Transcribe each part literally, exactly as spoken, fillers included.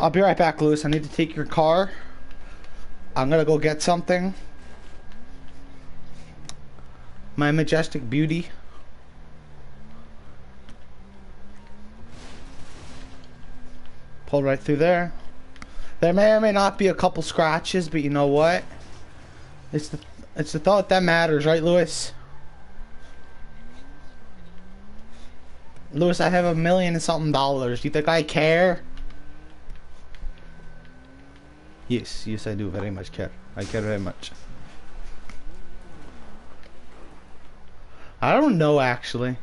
I'll be right back, Lewis. I need to take your car. I'm gonna go get something. My majestic beauty. Pull right through there. There may or may not be a couple scratches, but you know what? It's the it's the thought that matters, right, Lewis? Lewis, I have a million and something dollars. Do you think I care? Yes, yes, I do very much care. I care very much. I don't know, actually.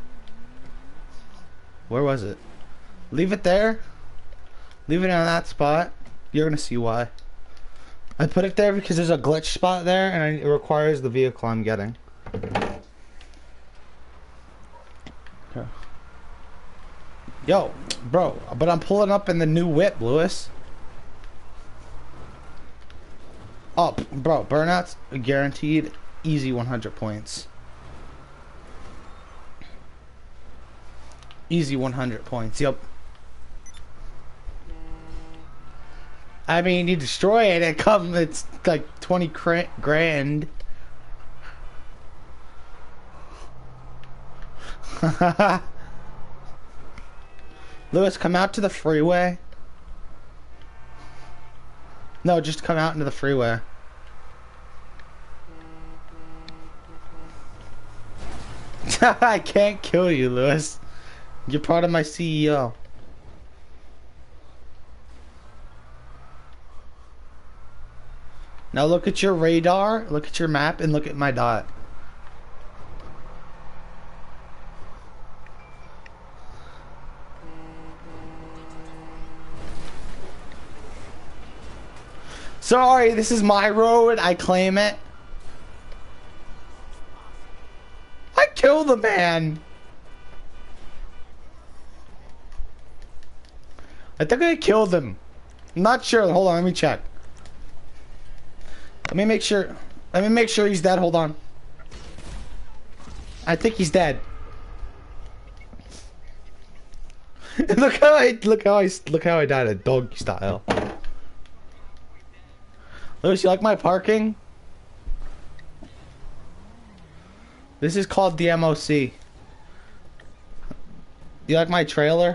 Where was it? Leave it there. Leave it on that spot. You're gonna see why. I put it there because there's a glitch spot there, and it requires the vehicle I'm getting. Okay. Yo, bro, but I'm pulling up in the new whip, Lewis. Oh, bro, burnouts guaranteed, easy one hundred points. Easy one hundred points, yep. I mean, you destroy it, it comes, it's like twenty grand. Lewis, come out to the freeway. No, just come out into the freeway. I can't kill you, Lewis. You're part of my C E O. Now look at your radar, look at your map, and look at my dot. Sorry, this is my road. I claim it. I killed the man. I think I killed him. I'm not sure. Hold on, let me check. Let me make sure. Let me make sure he's dead. Hold on. I think he's dead. Look how I look how I look how I died a dog style. Lewis, you like my parking? This is called the M O C. You like my trailer?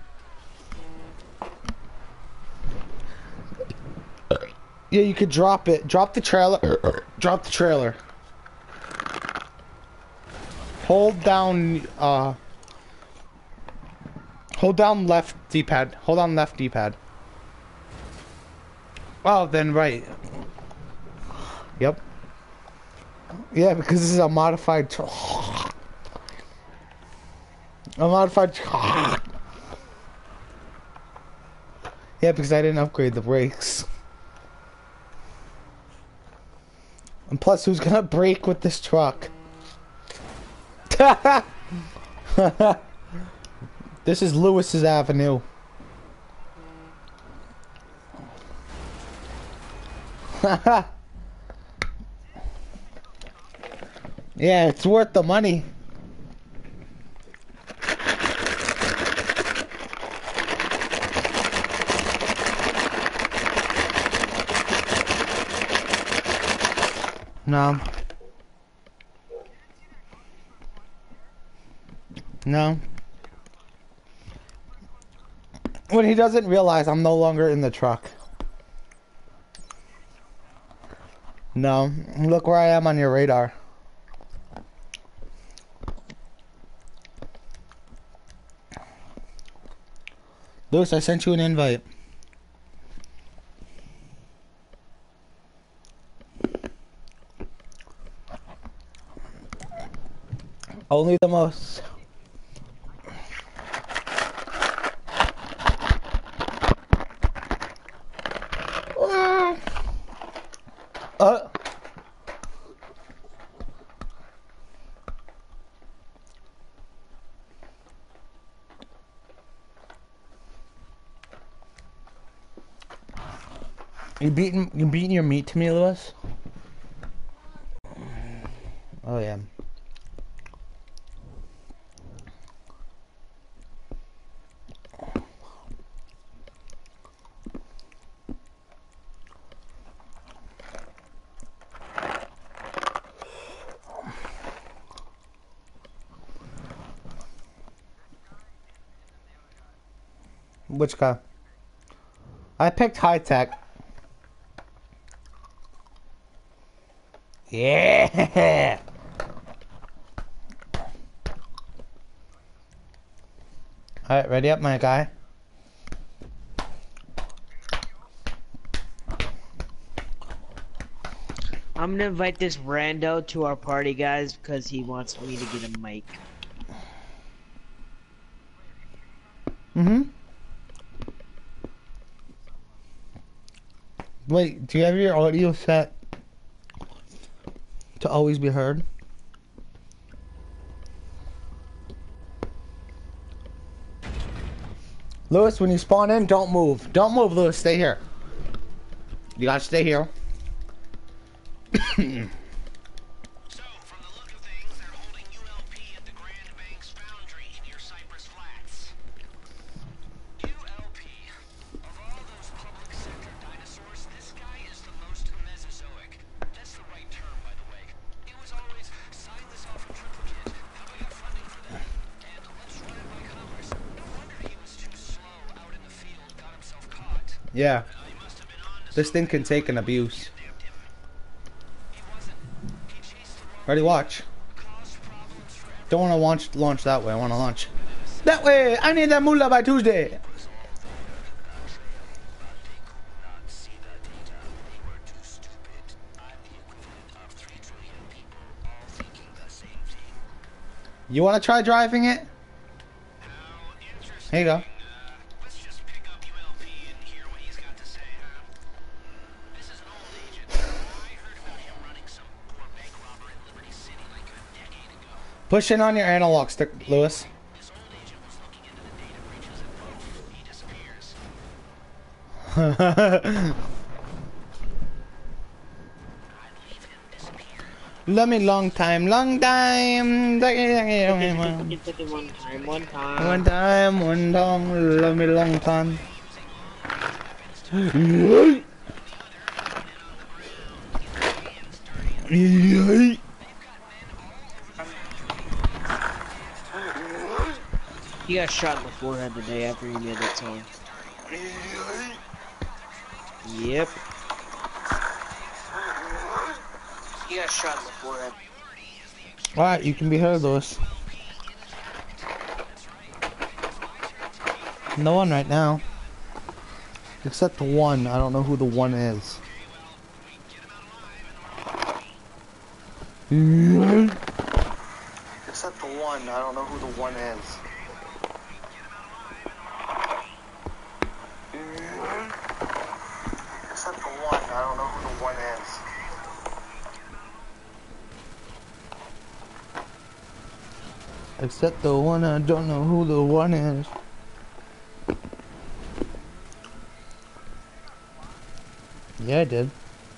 Yeah, you could drop it. Drop the trailer. Drop the trailer. Hold down, uh... Hold down left D-pad. Hold on left D-pad. Oh, then right. Yep. Yeah, because this is a modified... Tr a modified... Tr yeah, because I didn't upgrade the brakes. And plus, who's gonna brake with this truck? This is Lewis's Avenue. Yeah, it's worth the money. No. No. What he doesn't realize, I'm no longer in the truck. No. Look where I am on your radar. Lewis, I sent you an invite. Only the most. Uh. You beating you beating your meat to me, Lewis? Oh yeah. Which guy? I picked high tech. Yeah. All right, ready up, my guy. I'm gonna invite this rando to our party, guys, because he wants me to get a mic. Mm-hmm. Wait, do you have your audio set to always be heard? Lewis, when you spawn in, don't move. Don't move, Lewis. Stay here. You gotta stay here. So, from the look of things, they're holding U L P at the Grand Banks Foundry near Cypress Flats. U L P, of all those public sector dinosaurs, this guy is the most Mesozoic. That's the right term, by the way. It was always, sign this off in triplicate, how we got funding for that, and let's run it by Congress. No wonder he was too slow out in the field, got himself caught. Yeah. Uh, he must have been on to This thing can take an abuse. Ready, watch. Don't want to launch launch that way. I want to launch that way. I need that moolah by Tuesday. You want to try driving it? Here you go. Push in on your analog stick, Lewis. Love me long time, long time. One time, one time. One time, one long, love me long time. He got shot in the forehead today after he made that song. Yep. He got shot in the forehead. Alright, you can be heard, Lewis. No one right now. Except the one. I don't know who the one is. Except the one. I don't know who the one is. Except the one. I don't know who the one is. Except the one. I don't know who the one is. Yeah, I did.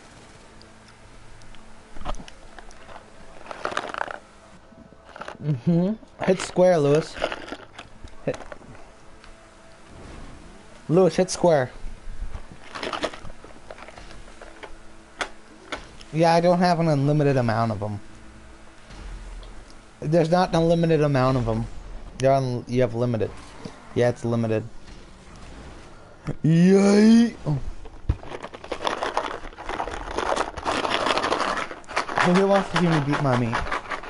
Mm-hmm. Hit square, Lewis. Hit. Lewis, hit square. Yeah, I don't have an unlimited amount of them. There's not an unlimited amount of them. You're on, you have limited. Yeah, it's limited. Yay! Oh. Who wants to hear me beat my meat?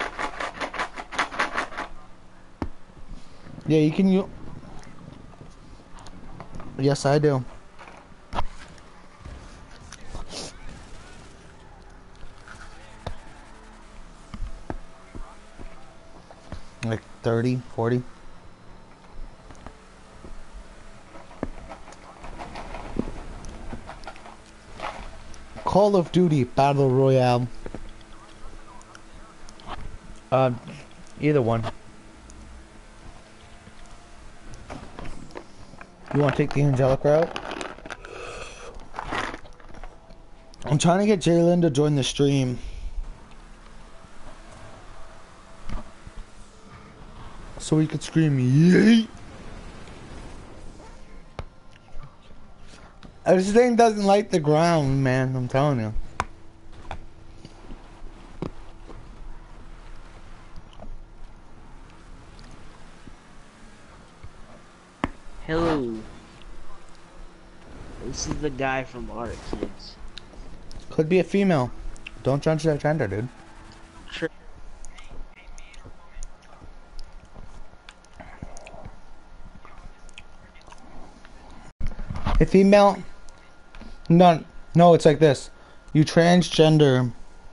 Yeah, you can you. Yes, I do. Like thirty, forty. Call of Duty Battle Royale. Uh, either one. You want to take the angelic route? I'm trying to get Jalen to join the stream. So we could scream, yay! This thing doesn't like the ground, man, I'm telling you. Hello. This is the guy from Art Kids. Could be a female. Don't judge their gender, dude. Sure. A female? No, no, it's like this. You transgender.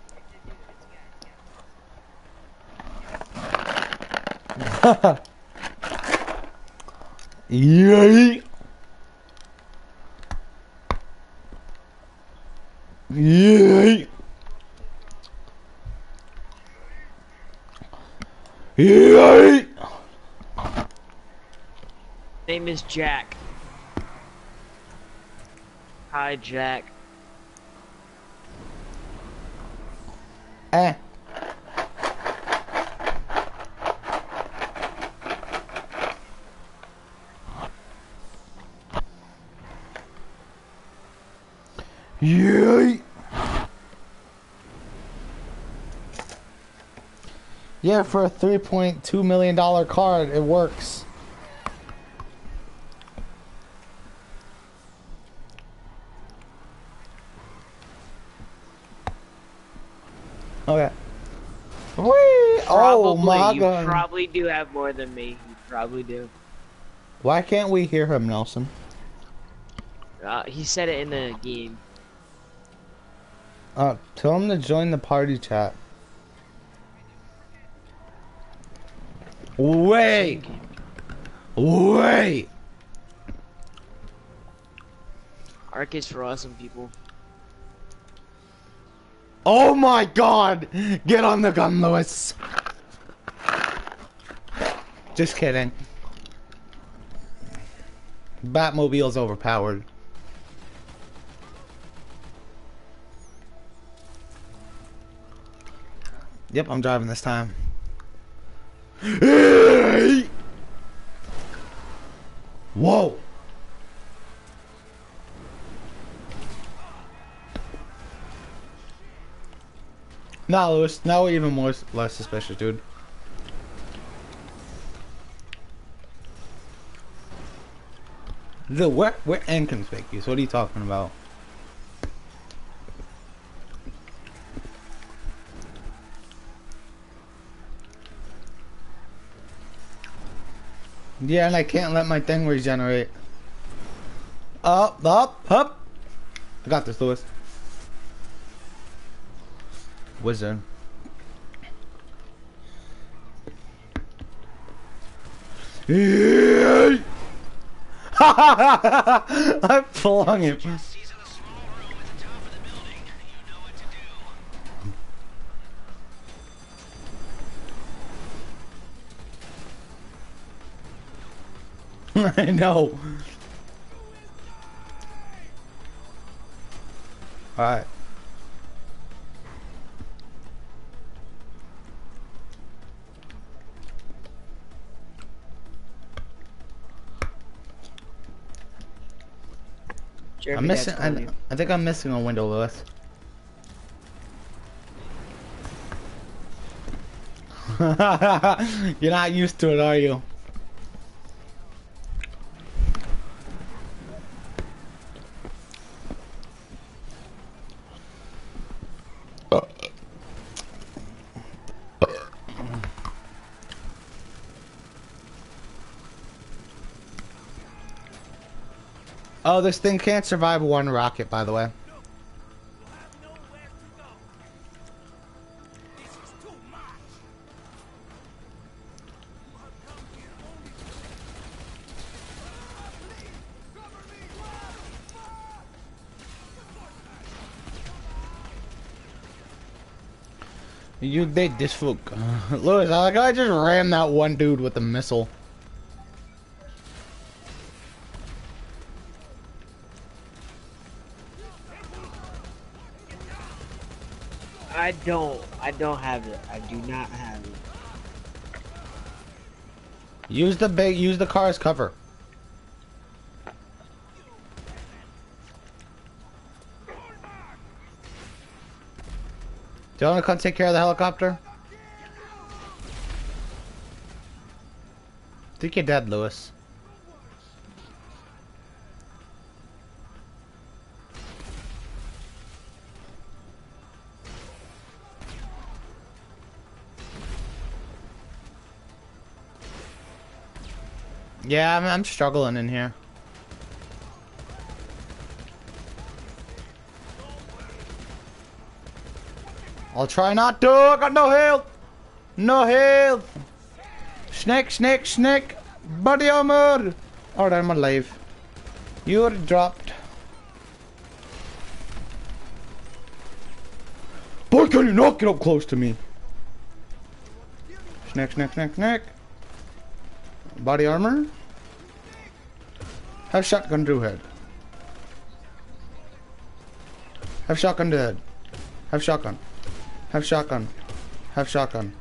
Yay! Yay! Yay! Name is Jack. Hi, Jack. Eh. Yay! Yeah, for a three point two million dollar card, it works. Okay. Whee! Oh Probably, my you god. probably do have more than me. You probably do. Why can't we hear him, Nelson? Uh, he said it in the game. Uh, tell him to join the party chat. Wait! Wait! Arc is for awesome people. Oh my god! Get on the gun, Lewis! Just kidding. Batmobile's overpowered. Yep, I'm driving this time. Hey! Whoa! Nah, Lewis, now we're even more less suspicious, dude. Dude, we're, we're inconspicuous. What are you talking about? Yeah, and I can't let my thing regenerate. Up, up, up. I got this, Lewis. Wizard. Yay! I flung it. He's in a small room at the top of the building. You know what to do. I know. Alright. Jeremy, I'm missing. that's funny. I, I think I'm missing a window, Lewis. You're not used to it, are you? Oh, this thing can't survive one rocket, by the way. You did this for Lewis. I like how I just ran that one dude with a missile. I don't. I don't have it. I do not have it. Use the big. Use the car as cover. Do you want to come take care of the helicopter? I think you're dead, Lewis. Yeah, I'm, I'm struggling in here. I'll try not to. I got no health. No health. Snake, snake, snake. Body armor. Alright, I'm alive. You're dropped. Boy, can you not get up close to me? Snake, snake, snake, snake. Body armor. Have shotgun to head. Have shotgun to head. Have shotgun. Have shotgun. Have shotgun.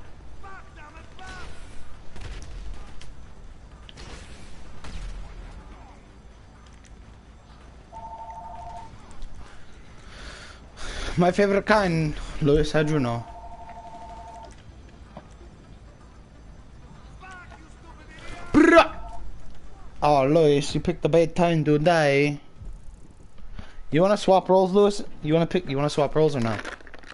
My favorite kind, Luis, how'd you know? Bruh! Oh, Luis, you picked the bad time to die. You wanna swap roles, Luis? You wanna pick? You wanna swap roles or not?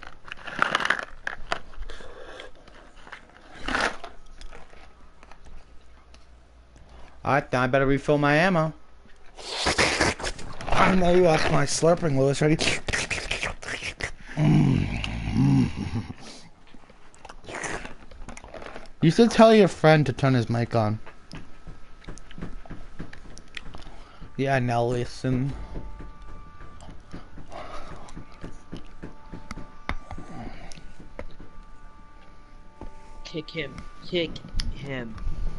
Alright, then I better refill my ammo. I know you like my slurping, Luis. Ready? You should tell your friend to turn his mic on. Yeah, now listen. Kick him. Kick him.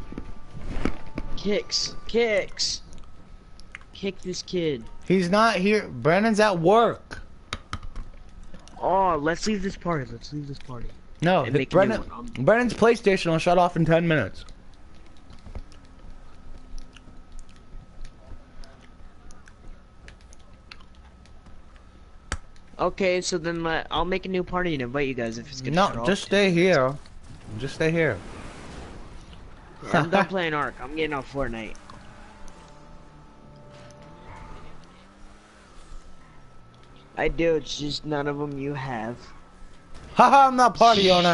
Kicks. Kicks. Kick this kid. He's not here. Brandon's at work. Oh, let's leave this party. Let's leave this party. No, And the- make a new Brennan, one. Brennan's PlayStation will shut off in ten minutes. Okay, so then let, I'll make a new party and invite you guys if it's gonna shut No, off. just stay here. Just stay here. I'm done playing Ark. I'm getting off Fortnite. I do, it's just none of them you have. Haha, I'm not party owner.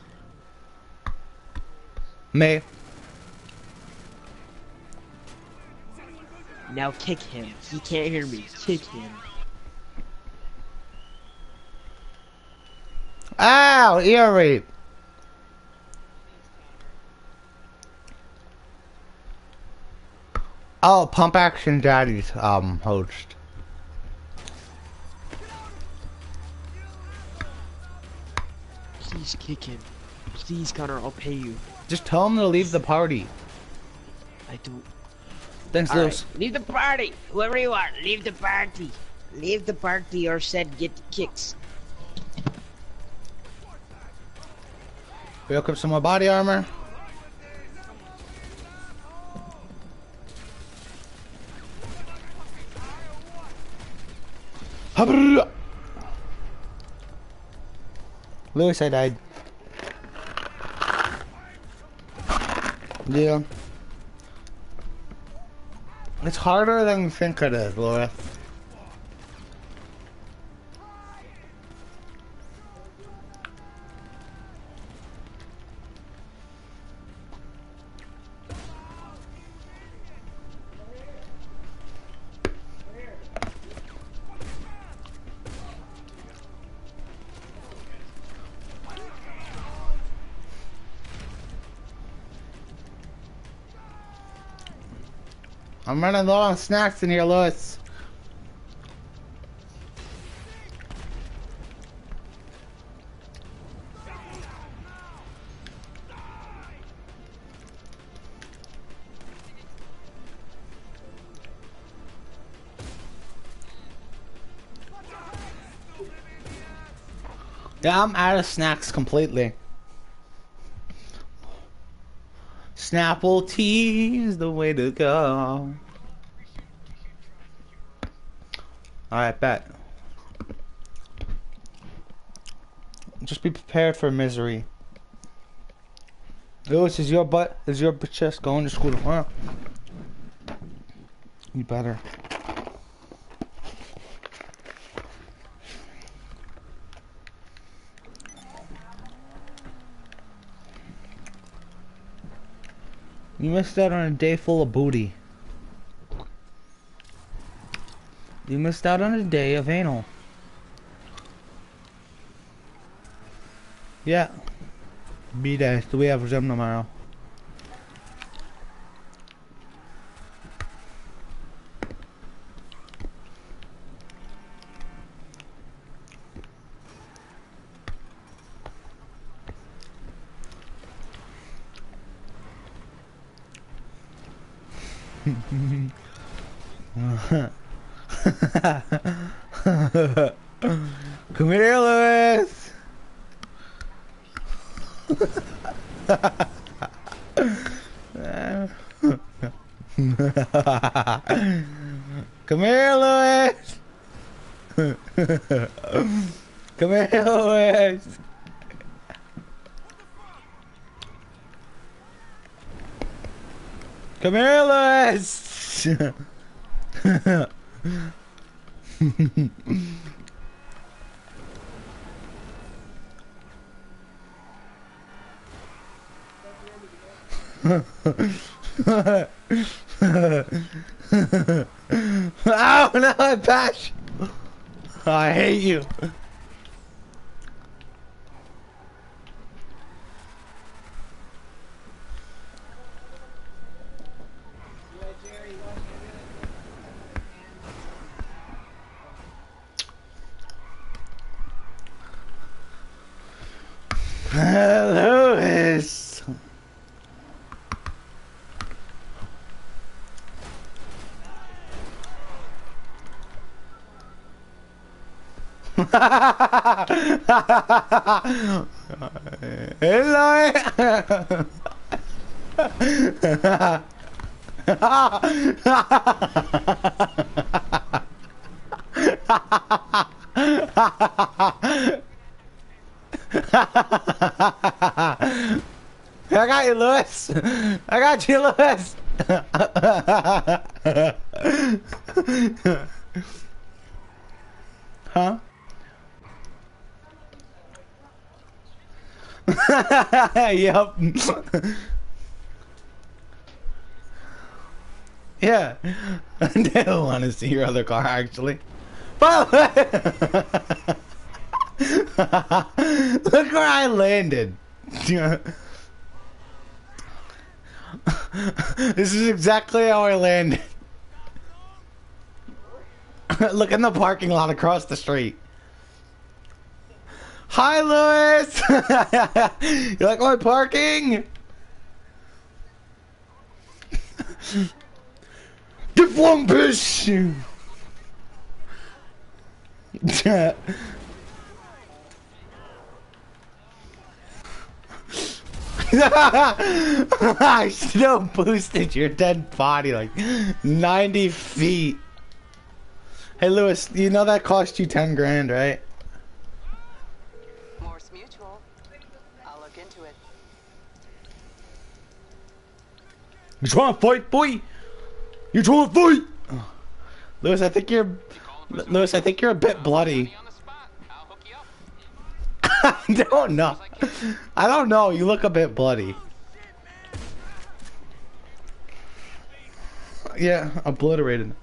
Me. Now kick him. He can't hear me. Kick him. Ow, ear rape. Oh, Pump Action Daddy's um host. Please kick him. Please, Connor, I'll pay you. Just tell him to leave the party. I don't. Thanks, All Lewis. right, leave the party. Whoever you are, leave the party. Leave the party or said get the kicks. We equip some more body armor. Lewis, I died. Yeah. It's harder than you think it is, Lewis. I'm running low on snacks in here, Lewis. Yeah, I'm out of snacks completely. Snapple tea is the way to go. Alright, bet. Just be prepared for misery. Lewis, is your butt, is your chest going to school tomorrow? You better. You missed out on a day full of booty. You missed out on a day of anal. Yeah. B-Day. Do we have gym tomorrow? Come here, Lewis. Come here, Lewis. Come here, Lewis. Come here, Lewis. Oh no, I bash. I hate you. Lewis. Hello. I got you, Lewis. I got you, Lewis. Huh? Yep. Yeah. I do want to see your other car, actually. But look where I landed. This is exactly how I landed. Look in the parking lot across the street. Hi, Lewis. You like my parking? The Flumpus. I still boosted your dead body like ninety feet. Hey, Lewis, you know that cost you ten grand, right? Morse Mutual. I'll look into it. You trying to fight, boy? You trying to fight? Oh. Lewis, I think you're... Lewis, I think you're a bit bloody. I don't know. I don't know. You look a bit bloody. Yeah, obliterated.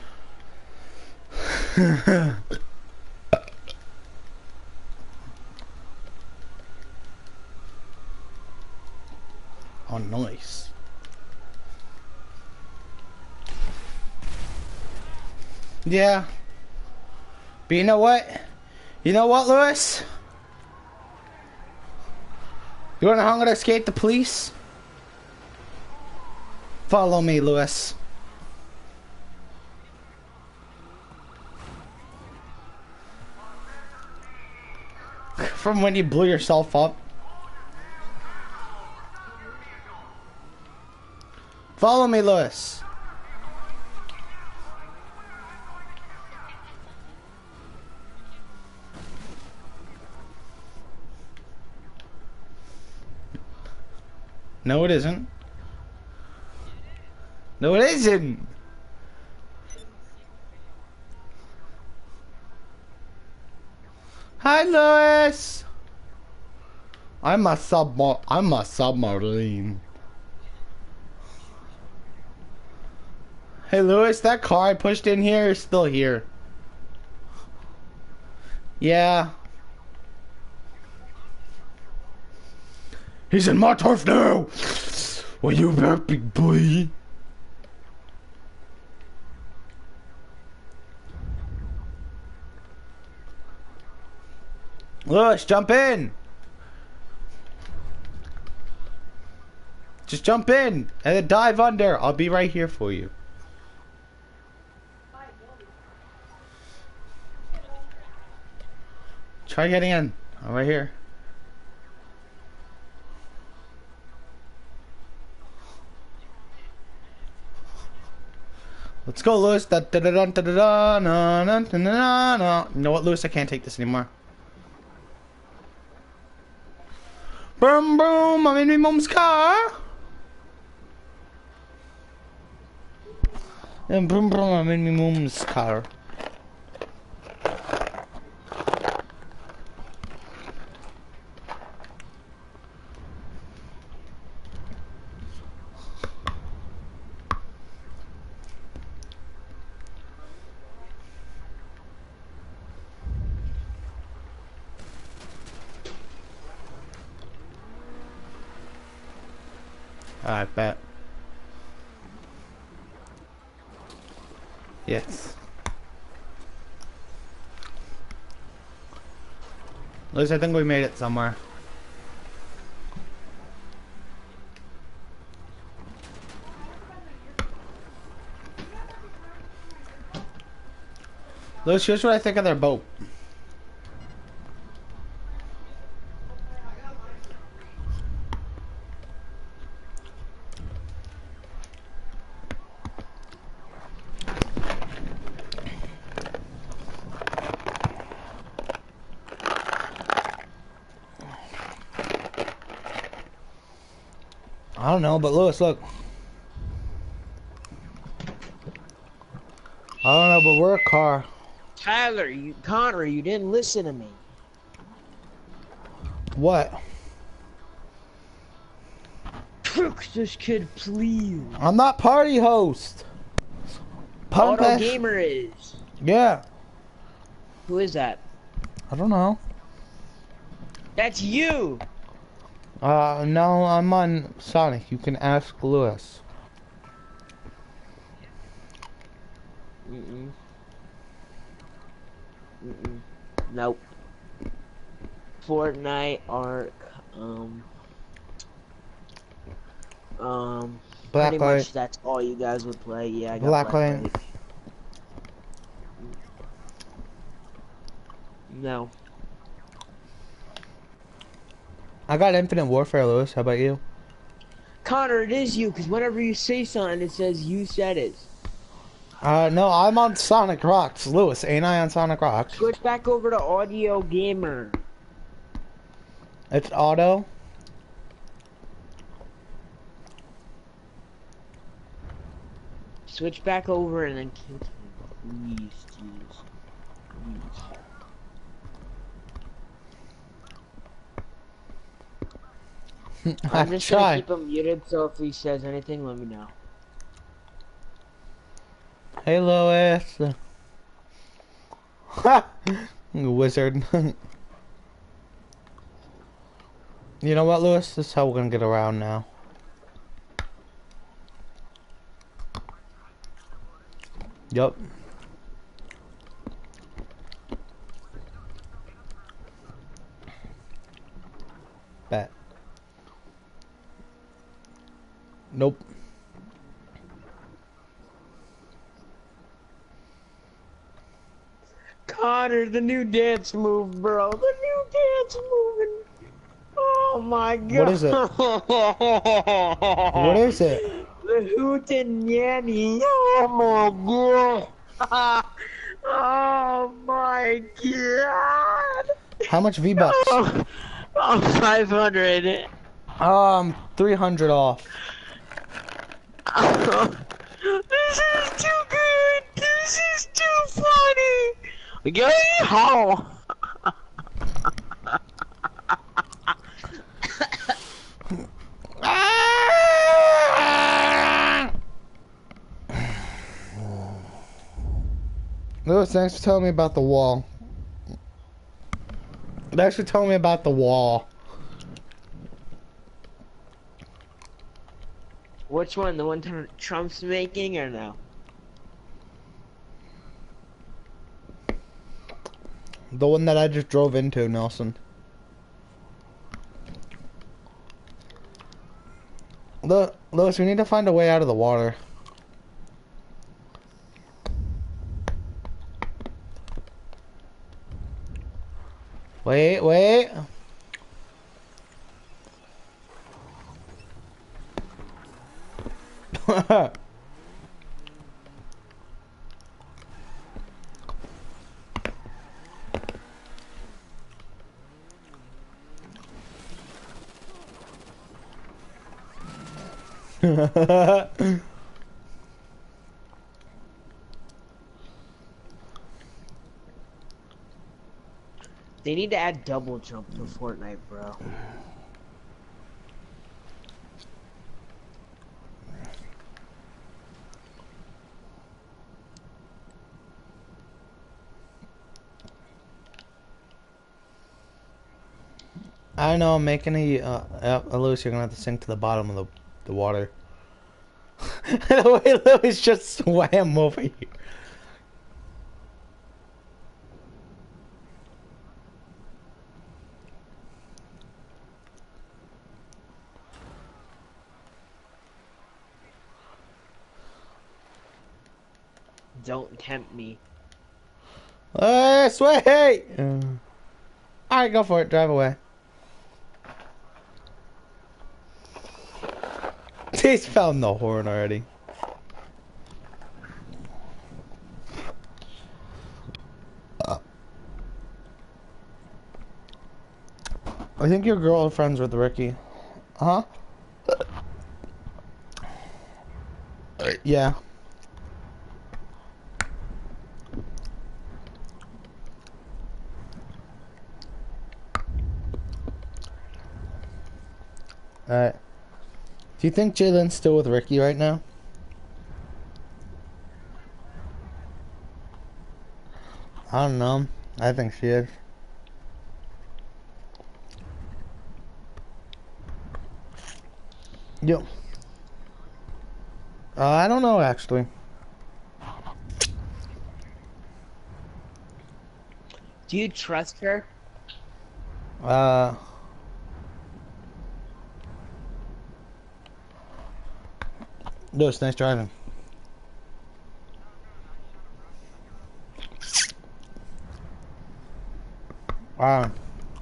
Oh, nice. Yeah. But you know what? You know what, Lewis? You wanna know how I'm gonna escape the police? Follow me, Lewis. From when you blew yourself up. Follow me, Lewis. No, it isn't. No, it isn't. Hi, Lewis. I'm a sub. I'm a submarine. Hey, Lewis, that car I pushed in here is still here. Yeah. He's in my turf now! Well, you back, big boy? Lewis, jump in! Just jump in and then dive under. I'll be right here for you. Try getting in. I'm right here. Let's go, Lewis. Da, da, da, da, da, da, na, na, na, na, na. You know what, Lewis? I can't take this anymore. Boom, boom. I'm in my mom's car. And boom, boom. I'm in my mom's car. I bet. Yes. Liz, I think we made it somewhere. Liz, here's what I think of their boat. I don't know, but Lewis, look. I don't know, but we're a car. Tyler, you Connor, you didn't listen to me. What? Cook this kid, please. I'm not party host. Pump Auto it. Gamer is. Yeah. Who is that? I don't know. That's you. Uh, no, I'm on Sonic. You can ask Lewis. Mm-mm. Mm-mm. Nope. Fortnite, Ark, um, um, pretty Blacklight. much that's all you guys would play. Yeah, I got Blacklight. Blacklight. No. I got Infinite Warfare, Lewis. How about you? Connor, it is you, because whenever you say something, it says you said it. Uh, no, I'm on Sonic Rocks. Lewis, ain't I on Sonic Rocks? Switch back over to Audio Gamer. It's auto. Switch back over and then continue. Please, jeez. Please. I'm just try. gonna keep him muted, so if he says anything, let me know. Hey, Lois. Ha! Wizard. You know what, Lewis? This is how we're gonna get around now. Yup. Bet. Nope. Connor, the new dance move, bro. The new dance moving. Oh my god. What is it? What is it? The hootenanny. Oh my god. Oh my god. How much V-Bucks? Oh, oh, five hundred. Um, three hundred off. Oh, this is too good. This is too funny. Yeehaw. Lewis, thanks for telling me about the wall. Thanks for telling me about the wall. Which one? The one Tr- Trump's making or no? The one that I just drove into, Nelson. Look, Lewis, we need to find a way out of the water. Wait, wait. They need to add double jump to Fortnite, bro. I know, I'm making a, uh, uh, Lewis, you're gonna have to sink to the bottom of the, the water. The way Lewis just swam over here. Don't tempt me. Uh, sway! Uh, Alright, go for it, drive away. He's found the horn already. Uh, I think your girlfriend's with Ricky. Huh? Uh, yeah. Alright. Do you think Jalen's still with Ricky right now? I don't know. I think she is. Yo. Uh, I don't know, actually. Do you trust her? Uh... Lewis, nice driving. Wow.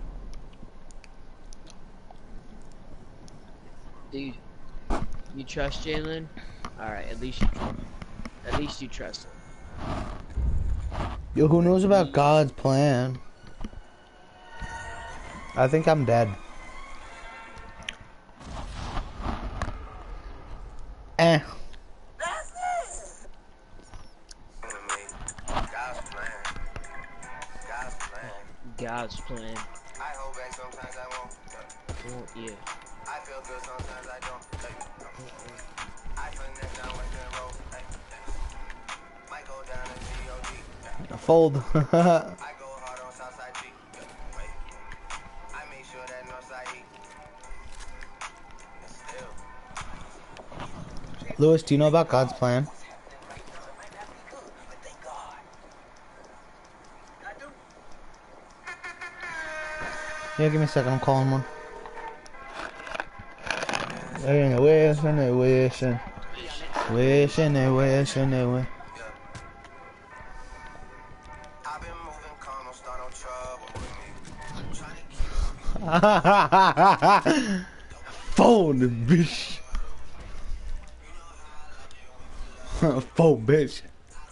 Dude, you trust Jalen? Alright, at least you at least you trust him. Yo, who knows about God's plan? I think I'm dead. Eh. God's plan. I hold back sometimes I won't. Oh, yeah. I feel good sometimes I don't. I finesse down with the road. Might go down to G O D. Fold. I go hard on Southside G. I make sure that Northside E. Still. Lewis, do you know about God's plan? Yeah, give me a second, I'm calling one. Wishing, wishing, wishing, wishing, wishing, wishing. I've been moving calm, don't start no trouble with me. Phone, bitch. Phone, bitch.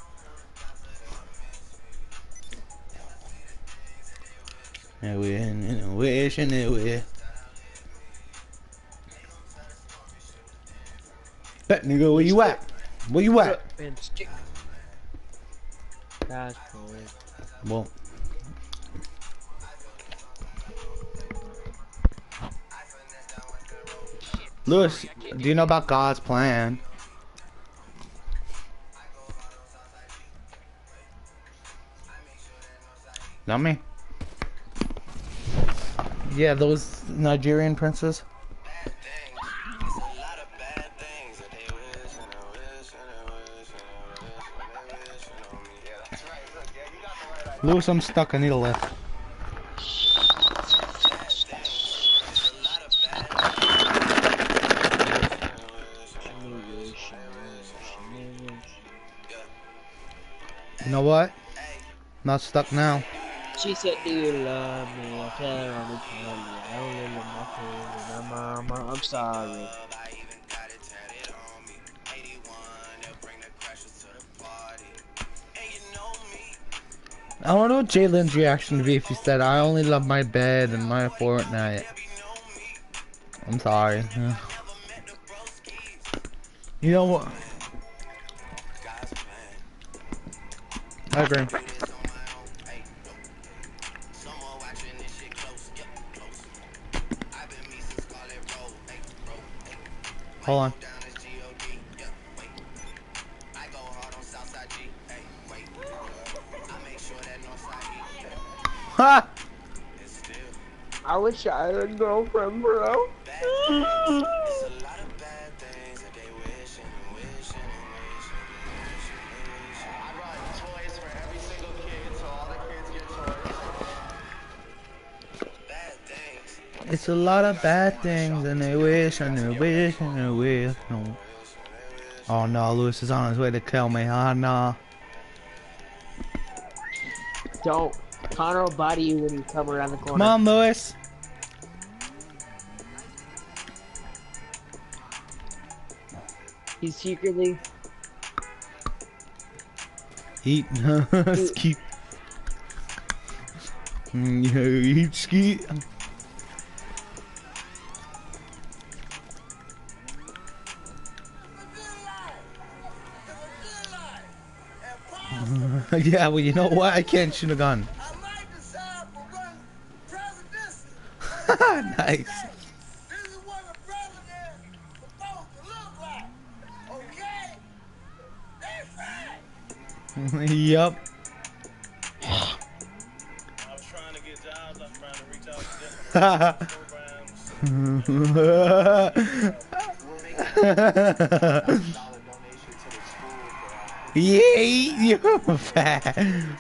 And we and wishing it we. Bet nigga, where you at? Where you at? God's plan. Well. Lewis, do you know about God's plan? Not me. Yeah, those Nigerian princes. Bad things. It's a lot of bad things that they wish and they wish and they wish and they wish and they wish on me. Yeah, that's right. Look, yeah, you got the right idea. Lewis, I'm stuck. I need a lift. Bad things. It's a lot of bad things. You know what? Not stuck now. She said, do you love me? I tell her all the time. I don't really love my friends and my mama. I'm sorry. I even got it tatted on me. eighty-one, they'll bring the crashers to the party. And you know me. I wonder what Jalen's reaction would be if he said, I only love my bed and my Fortnite. I'm sorry. Yeah. You know what? I agree. Hold on. Ha! I wish I had a girlfriend, bro. It's a lot of bad things and they wish and they wish and they wish. No. Oh no, Lewis is on his way to kill me. Ah, no. Don't. Connor will body you when you come around the corner. Come on, Lewis. He's secretly. Eat. Skeet. Eat skeet. Yeah, well, you know what? I can't shoot a gun. Nice. This is what a president is supposed to look like. Okay? That's right. Yup. I was trying to get jobs. I was trying to reach out to different programs. Yeah, you're fat.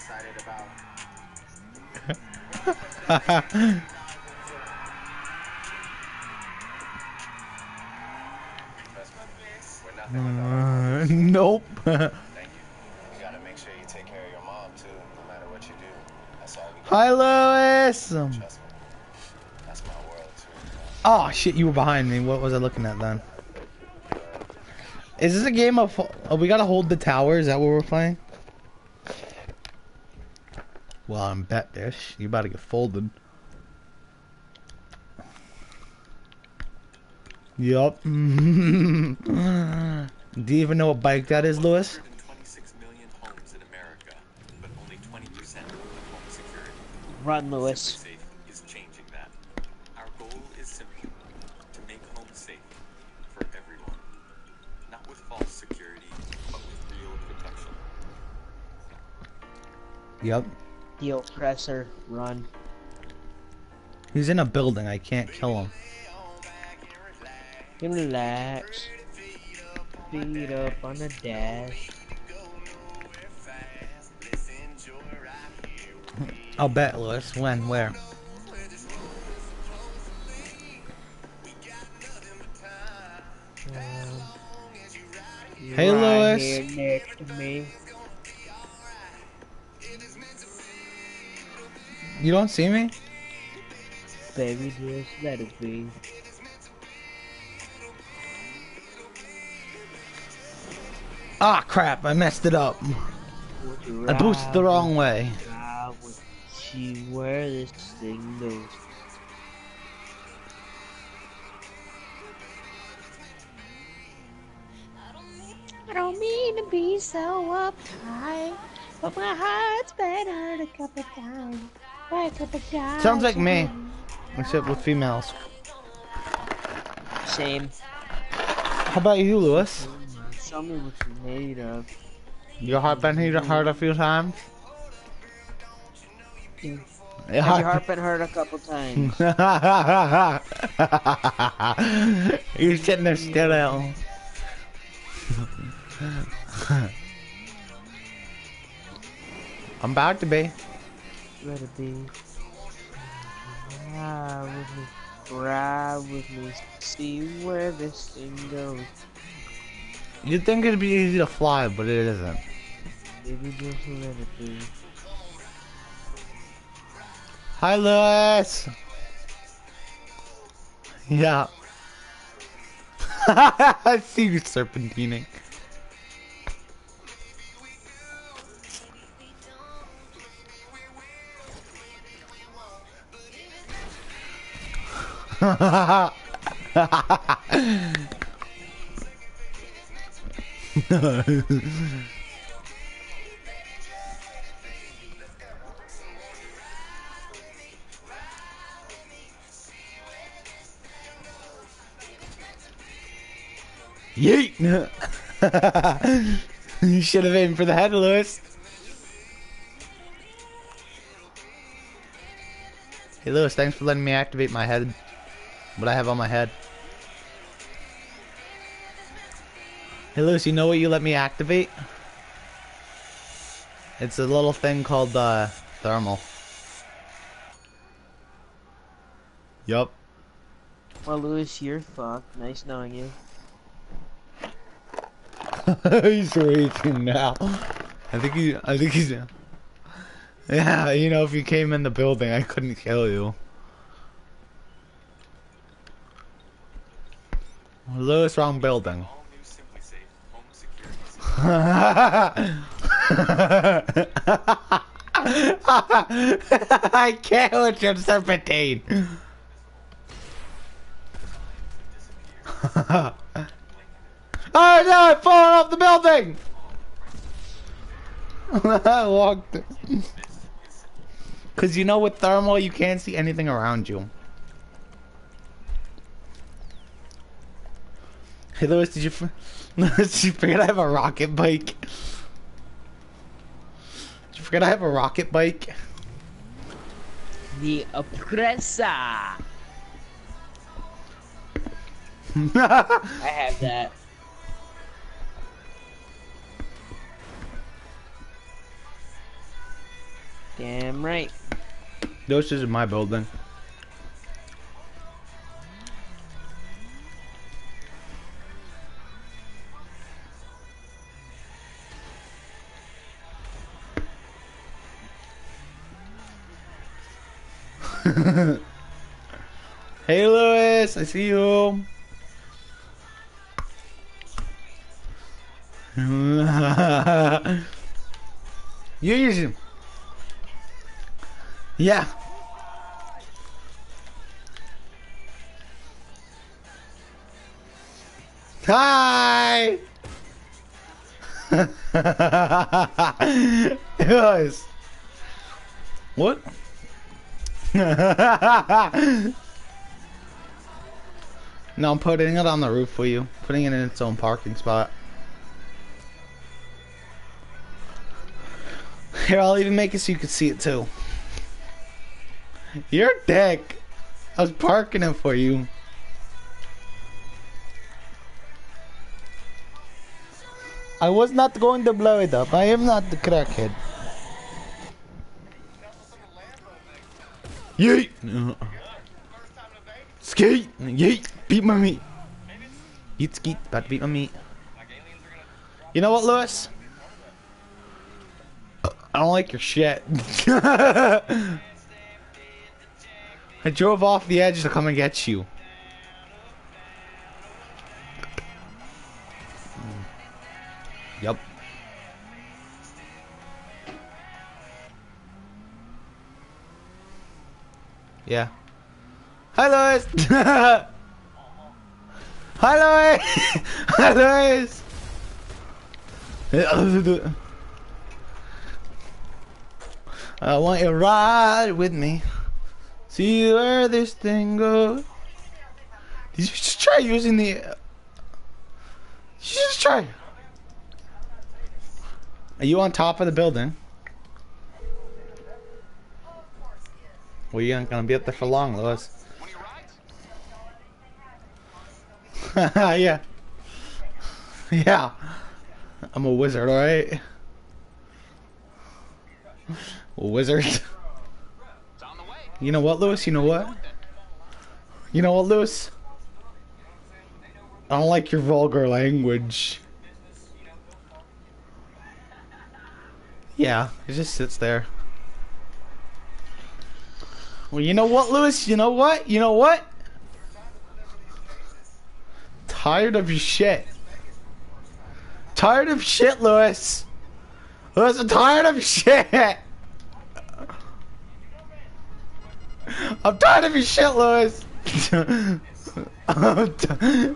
Uh, nope. Thank you. You gotta make sure you take care of your mom too, no matter what you do. That's all we Hi, Lewis. Trust me. That's my world too. Oh shit, you were behind me. What was I looking at then? Is this a game of? Oh, we gotta hold the tower. Is that what we're playing? Well, I'm bet this. You about to get folded. Yup. Do you even know what bike that is, Lewis? twenty-six million homes in America, but only twenty percent of home security. Run, Lewis. Safe is changing that. Our goal is simple: to make homes safe for everyone. Not with false security, but with real protection. Yup. The oppressor. Run. He's in a building. I can't kill him. Relax. Feet up on the dash. I'll bet, Lewis. When? Where? Um, Hey, right Lewis. Here next to me. You don't see me? Baby, just let it be. Ah, crap. I messed it up. I boosted the wrong way. I would see where this thing goes. I don't mean to be so uptight, but my heart's been hurt a couple times. By a couple guys. Sounds like me. Except with females. Same. How about you, Lewis? Show me what you're made of. Your heart been hit hard a few times? harping. Has your harp been hurt a couple times? You're sitting there still out. I'm about to be. Let it be. Ride with me. Ride with me. See where this thing goes. You'd think it'd be easy to fly, but it isn't. Maybe just let it be. Hi, Lewis. Yeah. I see you serpentining. Yeet! You should have aimed for the head, Lewis. Hey, Lewis, thanks for letting me activate my head. What I have on my head. Hey, Lewis, you know what you let me activate? It's a little thing called uh, thermal. Yup. Well, Lewis, you're fucked. Nice knowing you. He's raging now. I think he. I think he's. Yeah, you know, if you came in the building, I couldn't kill you. Lewis, wrong building. All new Simply Safe home security system. I can't with your serpentine. Oh no, I'm falling off the building! I walked. Cause you know with thermal you can't see anything around you. Hey Lewis, did you f did you forget I have a rocket bike? Did you forget I have a rocket bike? The oppressor. I have that. Damn right. This is my building. Hey Lewis, I see you. You use him. Yeah. Hi. Yes. What? No, I'm putting it on the roof for you. Putting it in its own parking spot. Here, I'll even make it so you can see it too. You're a dick. I was parking it for you. I was not going to blow it up. I am not the crackhead. Yeet! Skeet! Yeet! Beat my meat! Yeet skeet, about to beat my meat. You know what, Lewis? I don't like your shit. I drove off the edge to come and get you. Yup. Yeah. Hi, Lois. Hi, Lois. Hi, Lois. I want you to ride with me. See where this thing goes. Did you just try using the... Did you just try... Are you on top of the building? Well, you ain't gonna be up there for long, Lewis. One of your rides? Yeah. Yeah. I'm a wizard, alright? A wizard. It's on the way. You know what, Lewis? You know what? You know what, Lewis? I don't like your vulgar language. Yeah, it just sits there. Well, you know what, Lewis? You know what? You know what? Tired of your shit. Tired of shit, Lewis. Lewis, I'm tired of shit. I'm tired of your shit, Lewis. I'm t-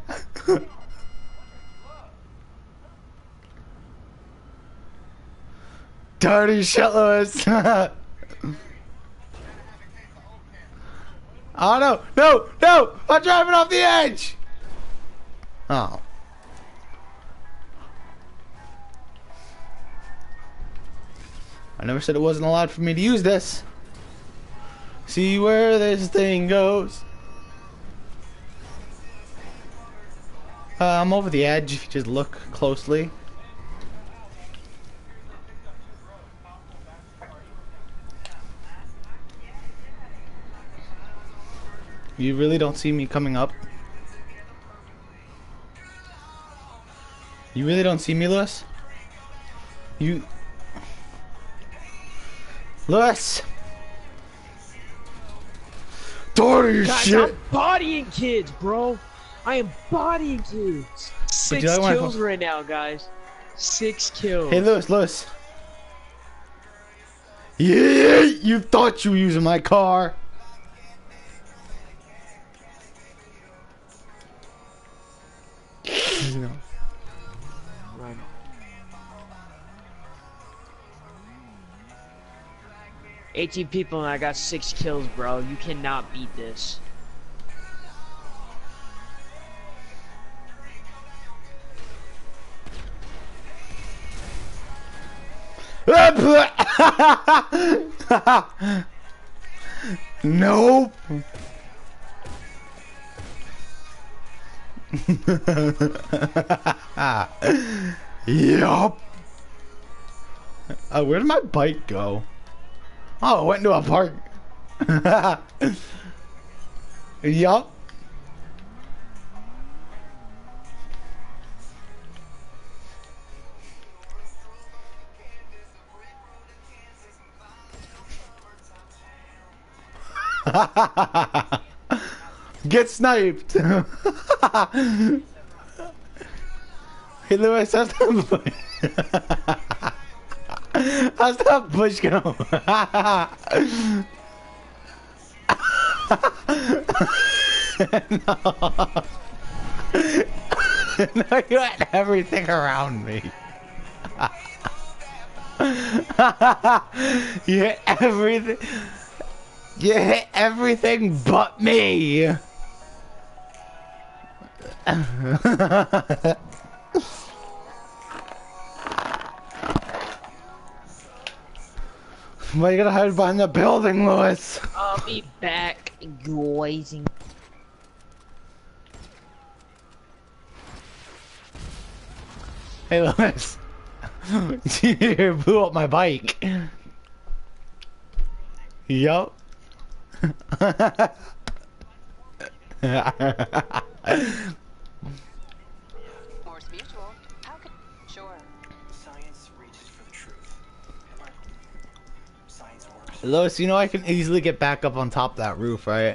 tired of your shit, Lewis. Oh no, no, no! I'm driving off the edge! Oh. I never said it wasn't allowed for me to use this. See where this thing goes. Uh, I'm over the edge if you just look closely. You really don't see me coming up? You really don't see me, Lewis? You... Lewis! Dirty Guys, shit! I'm bodying kids, bro. I am bodying kids. Six you like my kills phone? right now, guys. Six kills. Hey, Lewis, Lewis. Yeah, you thought you were using my car. No. Run. eighteen people and I got six kills, bro. You cannot beat this. Nope. Yup. Uh, where did my bike go? Oh, it went into a park. Yup. Get sniped. Hey Lewis, how's that? How's that bush going? No. No, you had everything around me. You hit everything. You hit everything but me. Why you gotta hide behind the building, Lewis? I'll be back, guys. Hey, Lewis. You blew up my bike. Yup. Morse Mutual. How can... Sure. Science reaches for the truth. Science works. Lewis, you know I can easily get back up on top of that roof, right?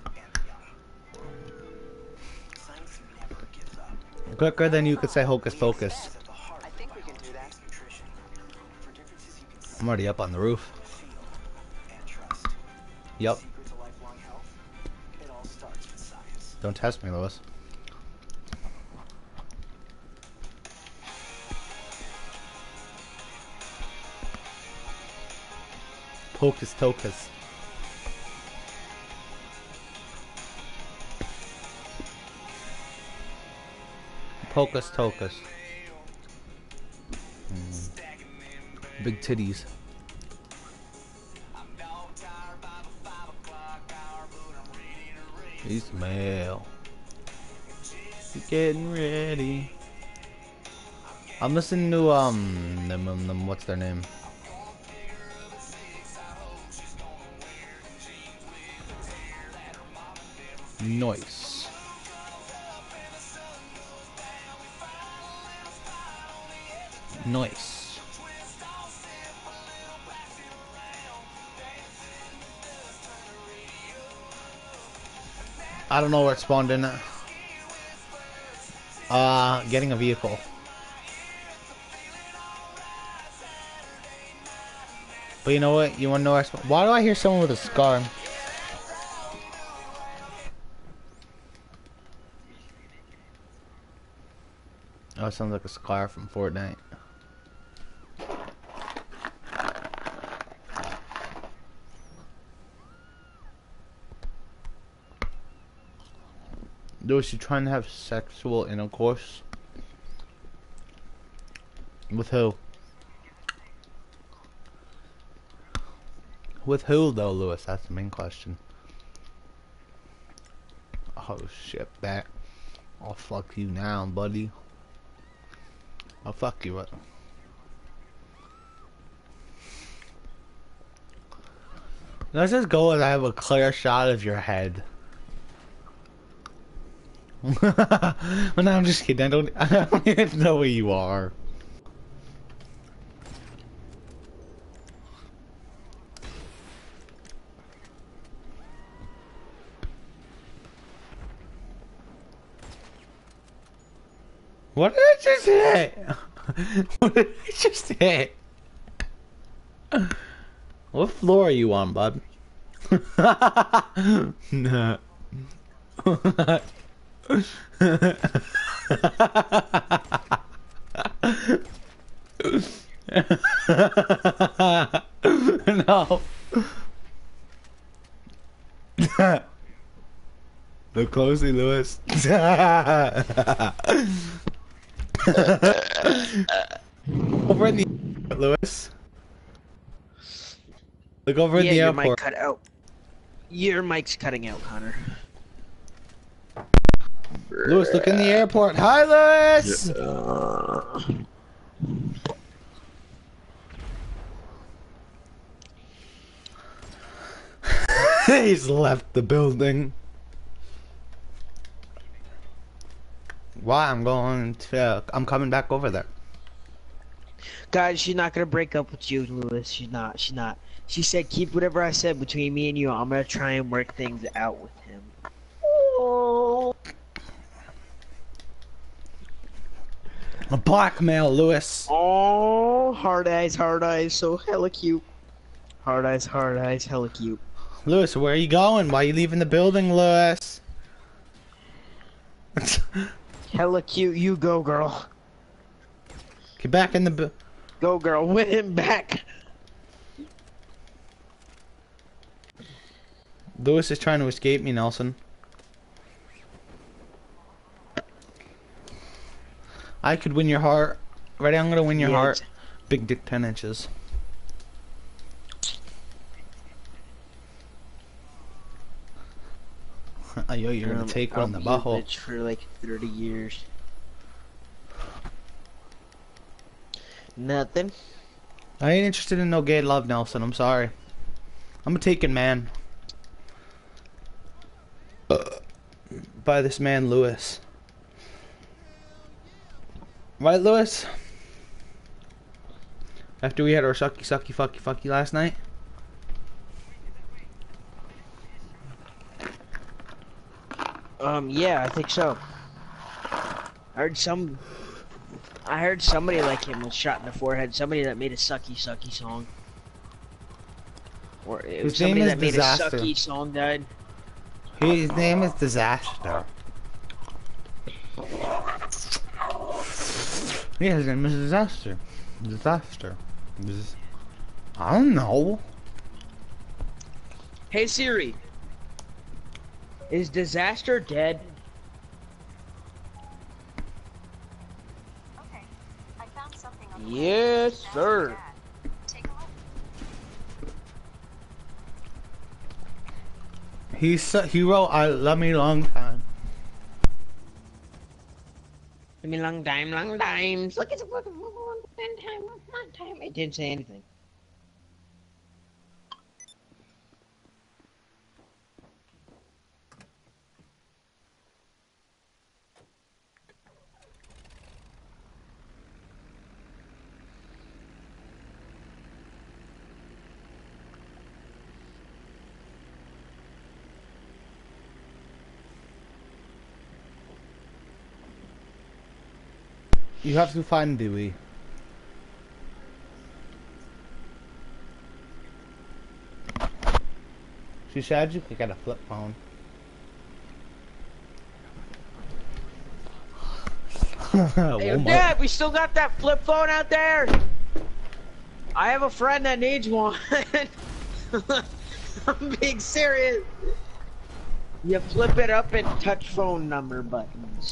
Science never gives up. Quicker than you could say hocus pocus. It's at the heart I think we can do that. of nutrition. For differences you can see, I'm already up on the roof. feel, and trust. Yup. Secret to lifelong health. It all starts with science. Don't test me, Lewis. Hocus tocus. Pocus tocus. Mm. Big titties. Ismail. Getting ready. I'm listening to um them, them, them what's their name? Noise. Noise. I don't know where it spawned in. Uh, getting a vehicle. But you know what? You wanna know where I spawned? Why do I hear someone with a scar? Oh, it sounds like a scar from Fortnite. Was she trying to have sexual intercourse? With who? With who though, Lewis? That's the main question. Oh shit, back. I'll fuck you now, buddy. I'll fuck you up. Let's just go and I have a clear shot of your head. Well, no, I'm just kidding. I don't, I don't even know where you are. What did I just hit? What did I just hit? What floor are you on, bud? Nah. No. Look closely, Lewis. Over in the Lewis. Look over in Yeah, the your airport. mic cut out. Your mic's cutting out, Connor. Lewis, look in the airport. Hi, Lewis. He's left the building. Why? I'm going to. Uh, I'm coming back over there. Guys, she's not gonna break up with you, Lewis. She's not. She's not. She said, keep whatever I said between me and you. I'm gonna try and work things out with him. A blackmail, Lewis. Oh, hard eyes, hard eyes, so hella cute. Hard eyes, hard eyes, hella cute. Lewis, where are you going? Why are you leaving the building, Lewis? Hella cute. You go, girl. Get back in the bu- Go, girl. Win him back. Lewis is trying to escape me, Nelson. I could win your heart. Ready? I'm gonna win your Yeah, heart. Big dick ten inches. Yo, you're gonna Um, take I'll one in the be your butthole. bitch for like thirty years. Nothing. I ain't interested in no gay love, Nelson. I'm sorry. I'm a taken man. By this man, Lewis. Right, Lewis? After we had our sucky, sucky, fucky, fucky last night? Um, yeah, I think so. I heard some. I heard somebody like him was shot in the forehead. Somebody that made a sucky, sucky song. Or it was His name somebody is that made Disaster. a sucky song died. His name is Disaster. Yeah, his name is Disaster. Disaster. Dis- I don't know. Hey Siri. Is Disaster dead? Okay. I found something on the Yes, web. sir. Take a look. He s- he wrote I love me long time. I mean, long time, long times. Look, it's a fucking long time, long time. It didn't say anything. You have to find Dewey. She said you could get a flip phone. Hey, Walmart. Dad, we still got that flip phone out there. I have a friend that needs one. I'm being serious. You flip it up and touch phone number buttons.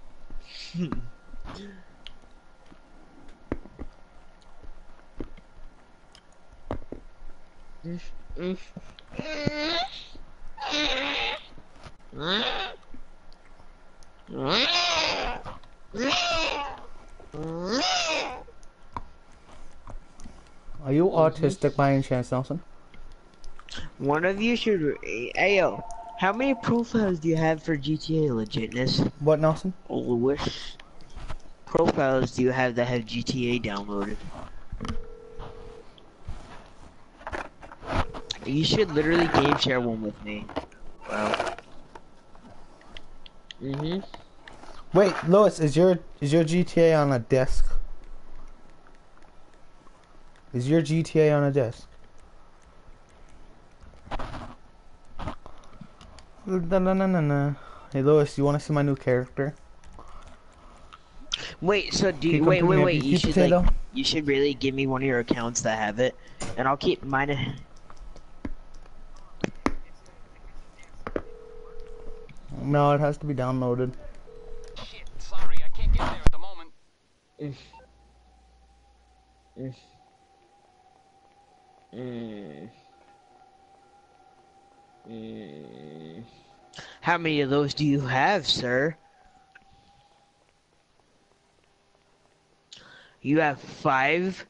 Are you autistic by any chance, Nelson? One of you should. Ayo, how many profiles do you have for G T A legitness? What, Nelson? Which profiles do you have that have G T A downloaded? You should literally game share one with me. Wow. Mhm. Wait, Lewis, is your is your G T A on a disc? Is your G T A on a disc? Na, na, na, na, na. Hey Lewis, you want to see my new character? Wait, so do you, Can wait, come wait, here, wait. you You keep should like, potato? you should really give me one of your accounts that have it, and I'll keep mine. No, it has to be downloaded. Shit, sorry, I can't get there at the moment. Mm. Mm. Mm. Mm. How many of those do you have, sir? You have five?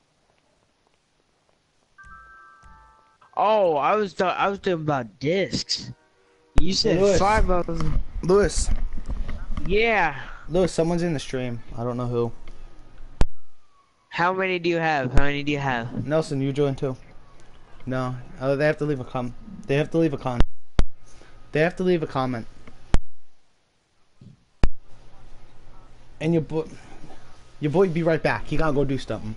Oh, I was th I was thinking about discs. You said Lewis. five of them. Lewis, Yeah. Lewis, someone's in the stream. I don't know who. How many do you have? How many do you have? Nelson, you join too. No, oh, they have to leave a com. They have to leave a con. They have to leave a comment. And your boy, your boy, be right back. He gotta go do something.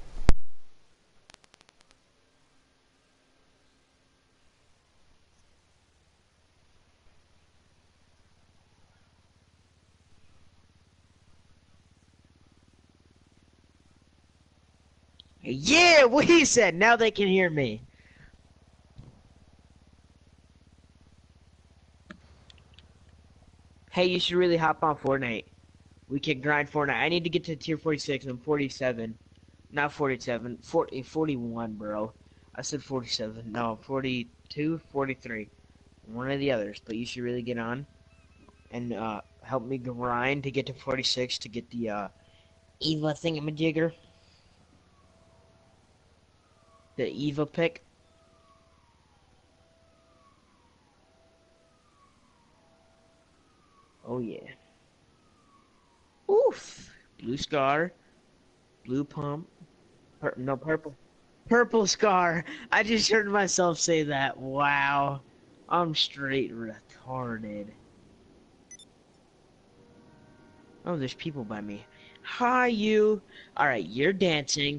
Yeah, what he said. Now they can hear me. Hey, you should really hop on Fortnite. We can grind Fortnite. I need to get to tier forty-six. I'm forty-seven. Not forty-seven. forty, forty-one, bro. I said forty-seven. No, forty-two, forty-three. One of the others. But you should really get on. And uh, help me grind to get to forty-six to get the uh, Eva thingamajigger. The Eva pick. Oh yeah. Oof. Blue scar. Blue pump. Pur no, purple. Purple scar. I just heard myself say that. Wow. I'm straight retarded. Oh, there's people by me. Hi, you. Alright, you're dancing.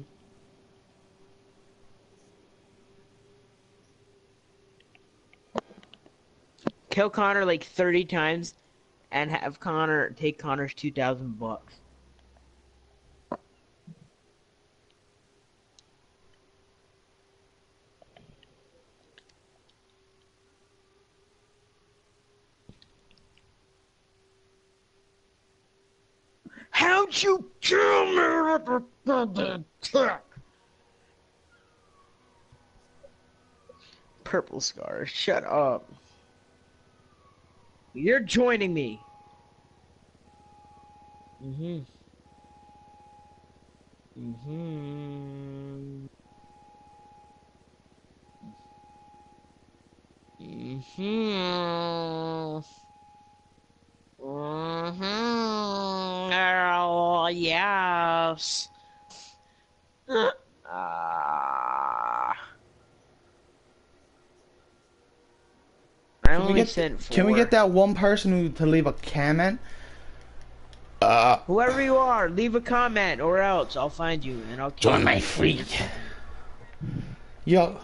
Kill Connor like thirty times and have Connor take Connor's two thousand bucks. How'd you kill me with a fucking tick? Purple scar, shut up. You're joining me. Mm-hmm. Mm-hmm. Mm-hmm. Mm-hmm. Oh, yes. Ah. I Can we only get sent four. can we get that one person who to leave a comment? Uh, Whoever you are, leave a comment or else I'll find you and I'll kill join you. my freak. Yo,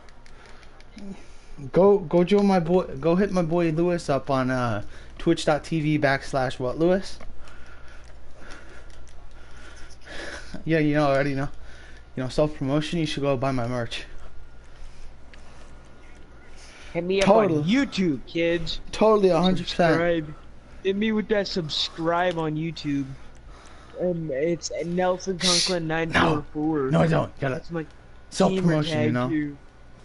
go go join my boy. Go hit my boy Lewis up on uh, twitch.tv backslash what Lewis. Yeah, you know already know. You know self promotion. You should go buy my merch. Hit me up Total. on YouTube, kids. Totally one hundred percent. Subscribe. Hit me with that subscribe on YouTube. Um, it's Nelson Conklin nine four four. No, I don't. You gotta That's my self gamer promotion. You tag, know. too.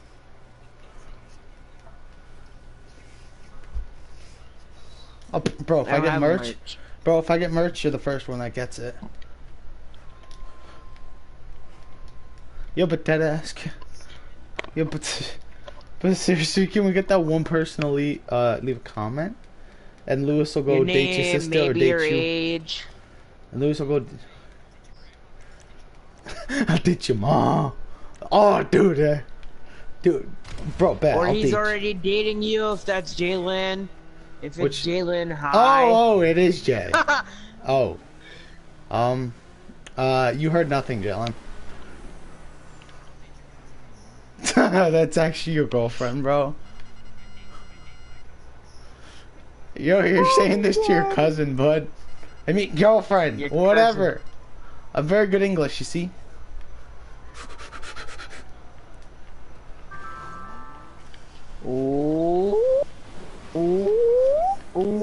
Oh, bro, if I I, don't get have merch, merch. bro, if I get merch, you're the first one that gets it. Yo, but dead ass. Yo, but but seriously, can we get that one person to leave, uh, leave a comment? And Lewis will go Your date your name, sister or maybe date your you. age. And Lewis will go. I'll date your mom. Oh, dude, eh. dude, bro, bet. Or I'll he's date already dating you if that's Jalen. If it's Which- Jalen, hi. Oh, oh, it is Jay. Oh, um, uh, you heard nothing, Jalen. That's actually your girlfriend, bro. Yo, you're saying this to your cousin, bud. I mean, girlfriend, Your whatever. I'm very good English, you see. Ooh. Ooh. Ooh.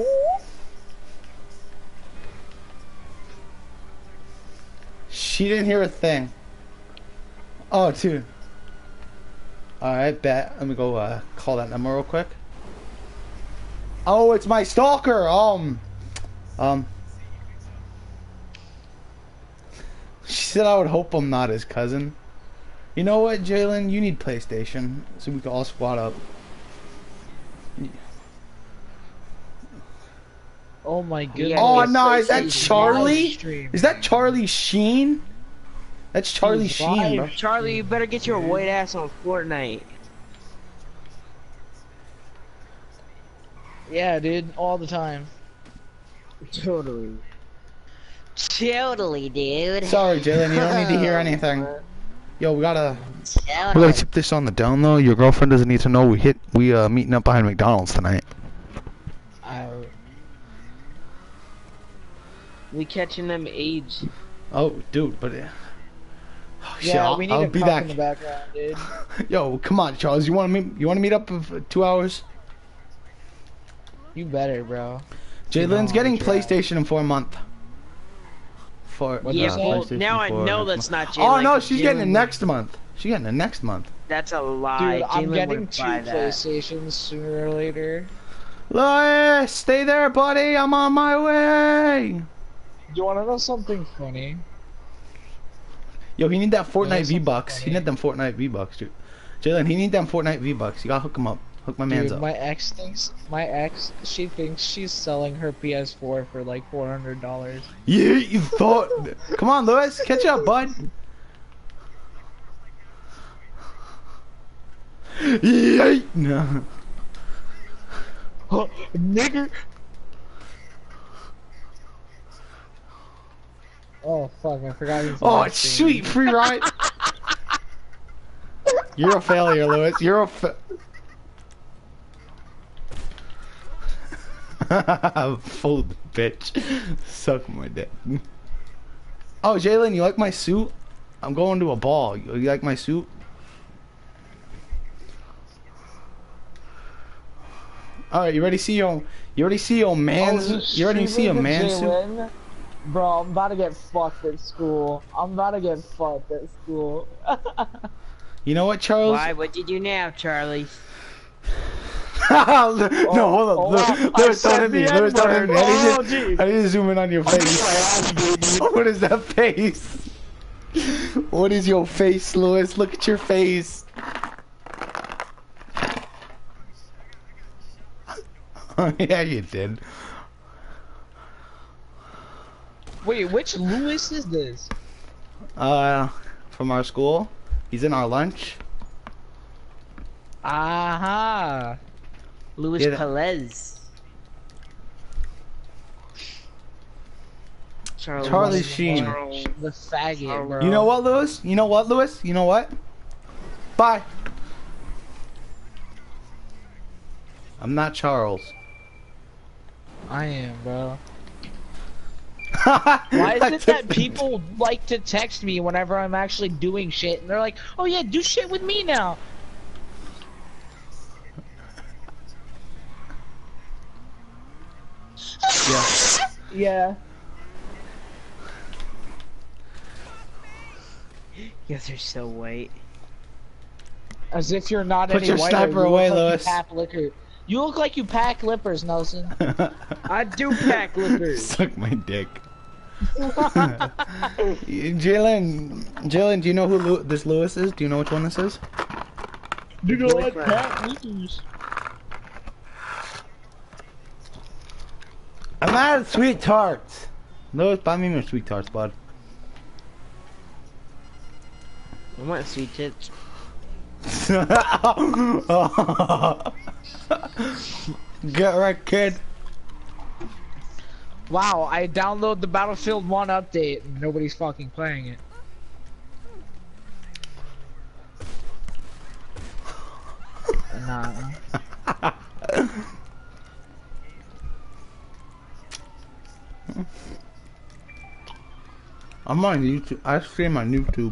She didn't hear a thing. Oh, dude. Alright, bet. Let me go uh, call that number real quick. Oh, it's my stalker. Um, um. She said I would hope I'm not his cousin. You know what, Jalen? You need PlayStation, so we can all squad up. Oh my goodness. Oh yes, no, is that PlayStation Charlie? live stream. Is that Charlie Sheen? That's Charlie He's Sheen, bro. live. Charlie, you better get your white ass on Fortnite. Yeah, dude, all the time. Totally. Totally, dude. Sorry, Jalen, you don't need to hear anything. Yo, we gotta we Totally. gotta keep this on the down low. Your girlfriend doesn't need to know we hit we uh meeting up behind McDonald's tonight. I, We catching them AIDS. Oh, dude, but uh, oh, shit, yeah, I'll, we need I'll a be cop back. in the background, dude. Yo, come on, Charles. You want to meet? You want to meet up for two hours? You better, bro. Jalen's No, getting I'll try. PlayStation in for a month. For What Yeah, the well, fuck? PlayStation now I four know next that's month. not Jalen. Oh no, she's getting it Jalen- next month. She's getting it next month. That's a lie. Dude, I'm Jalen getting wouldn't two buy that. PlayStations sooner or later. Lois, stay there, buddy. I'm on my way. Do you want to know something funny? Yo, he need that Fortnite something V Bucks. He funny. need them Fortnite V Bucks, dude. Jalen, he need them Fortnite V Bucks. You gotta hook him up. Hook my man's Dude, up. my ex thinks my ex she thinks she's selling her P S four for like four hundred dollars. Yeah, you thought. Come on, Lewis, catch up, bud. Yeah. No. Nigger. Oh fuck! I forgot he's. Oh, live it's streaming. sweet free ride. You're a failure, Lewis. You're a fa- Full bitch. Suck my dick. Oh, Jalen, you like my suit? I'm going to a ball. You you like my suit? All right, you ready to see your you already see your man's Oh, you already see your streaming man's suit? Jalen? Bro, I'm about to get fucked at school. I'm about to get fucked at school. You know what, Charles? Why? What did you do now, Charlie? No, hold on. oh, Lewis, wow. Lewis, I don't said hit me. the Lewis, don't hit me. I N-word. need, Oh, to, I need to zoom in on your face. What is that face? What is your face, Lewis? Look at your face. Yeah, you did. Wait, which Lewis is this? Uh, from our school. He's in our lunch. Aha. Luis Yeah, that- Pelez. Charlie, Charlie Sheen. The faggot, bro. You know what, Lewis? You know what, Lewis? You know what? Bye. I'm not Charles. I am, bro. Why is it that people like to text me whenever I'm actually doing shit, and they're like, "Oh yeah, do shit with me now." Yeah. Yeah. You guys are so white. As if you're not Put any your whiter. sniper You away, look like Lewis. You pack liquor. You look like you pack lippers, Nelson. I do pack lippers. Suck my dick. Jalen, Jalen, do you know who Lew this Lewis is? Do you know which one this is? You know what? Pack lippers. I'm out of sweet tarts. Lewis, buy me more sweet tarts, bud. I want sweet tits. Get right, kid. Wow, I download the Battlefield one update and nobody's fucking playing it. Nah. I'm on YouTube. I stream on YouTube.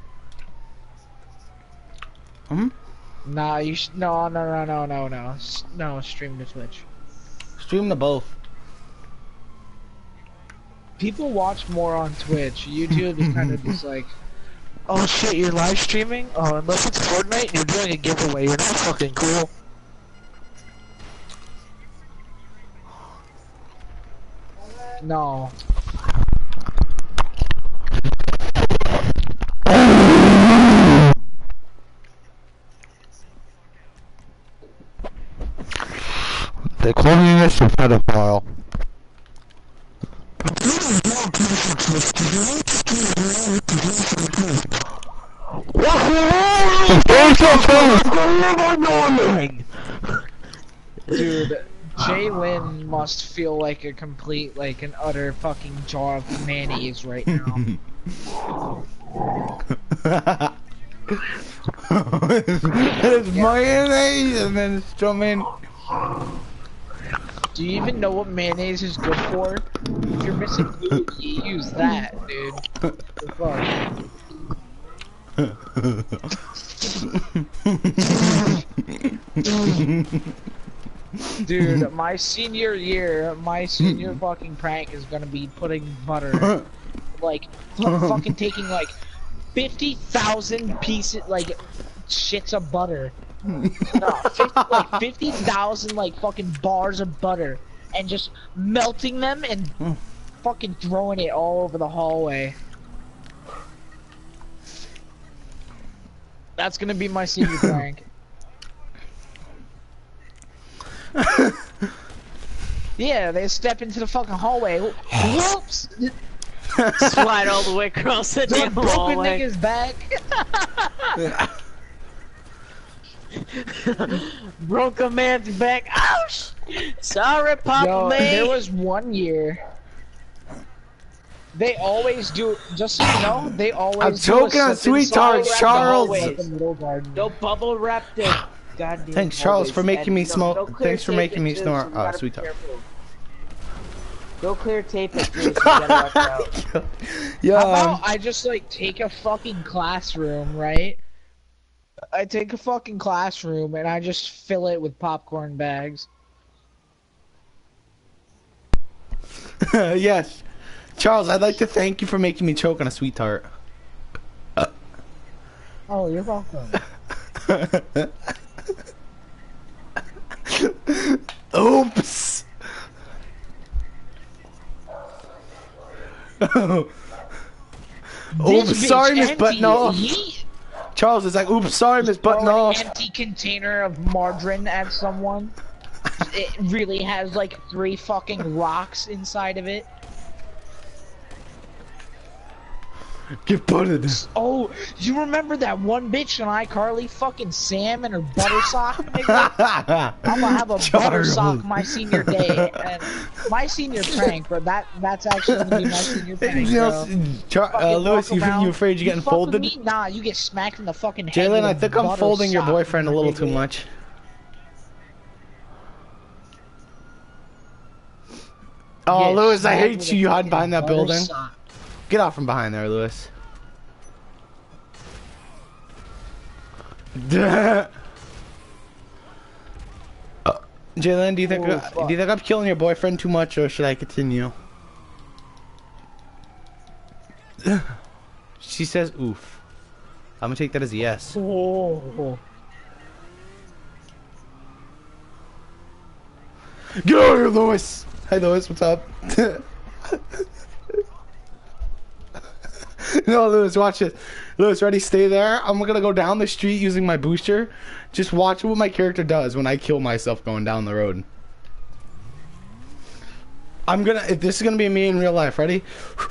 Hmm? Nah, you sh no, no, no, no, no, no. S no, stream to Twitch. Stream to both. People watch more on Twitch. YouTube is kind of just like, oh shit, you're live streaming? Oh, unless it's Fortnite and you're doing a giveaway, you're not fucking cool. No. They call me Mister Pedophile. Dude, Jalen must feel like a complete, like an utter fucking jar of mayonnaise right now. It's mayonnaise and then strumming. Do you even know what mayonnaise is good for? If you're missing food, you use that, dude. The fuck? Dude, my senior year, my senior fucking prank is gonna be putting butter, like, fu- fucking taking like fifty thousand pieces, like, shits of butter. No, fifty, like fifty thousand like fucking bars of butter, and just melting them and fucking throwing it all over the hallway. That's gonna be my senior prank. Yeah, they step into the fucking hallway. Whoops! Slide all the way across the The damn broken hallway. nigga's back. Broke a man's back. Ouch! Sorry, Papa Yo, May. there was one year. They always do. Just so you know, they always. I'm do a choking on slip and sweet tarts, slide Charles. around the hallway at the middle garden. Don't bubble wrap the goddamn. Thanks, Charles, for hallways. making me And smoke- don't clear thanks for tape making it, me too, snort, so you uh, gotta sweet be tart. careful. Go clear tape it, too, so you gotta watch out. Yeah. How about I just like take a fucking classroom, right? I take a fucking classroom and I just fill it with popcorn bags. Yes. Charles, I'd like to thank you for making me choke on a sweet tart. Oh, you're welcome. Oops. Oops, This sorry, bitch Miss empty. Buttonoff. Yeet. Charles is like, oops, sorry, Miss Throw an Buttonoff. empty container of margarine at someone. It really has like three fucking rocks inside of it. Get butted. Oh, you remember that one bitch on iCarly, fucking Sam and her butter sock? Nigga? I'm gonna have a butter Charles. sock my senior day, and my senior prank, but that that's actually gonna be my senior prank, You bro. know, Char- Fucking uh, Lewis, walk you, around. you afraid you're getting fuck with folded? me? Nah, you get smacked in the fucking head. Jalen, with I a think I'm butter folding your sock, boyfriend a little too nigga. much. Oh, Get Lewis, I smacked hate with you. a You hide fucking behind that butter building. sock. Get out from behind there, Lewis. uh, Jalen, do you think Oh, uh, fuck. do you think I'm killing your boyfriend too much, or should I continue? She says, "Oof." I'm gonna take that as a yes. Oh. Get out of here, Lewis. Hey, Lewis, what's up? No, Lewis, watch it. Lewis, ready? Stay there. I'm gonna go down the street using my booster. Just watch what my character does when I kill myself going down the road. I'm gonna. If this is gonna be me in real life, ready?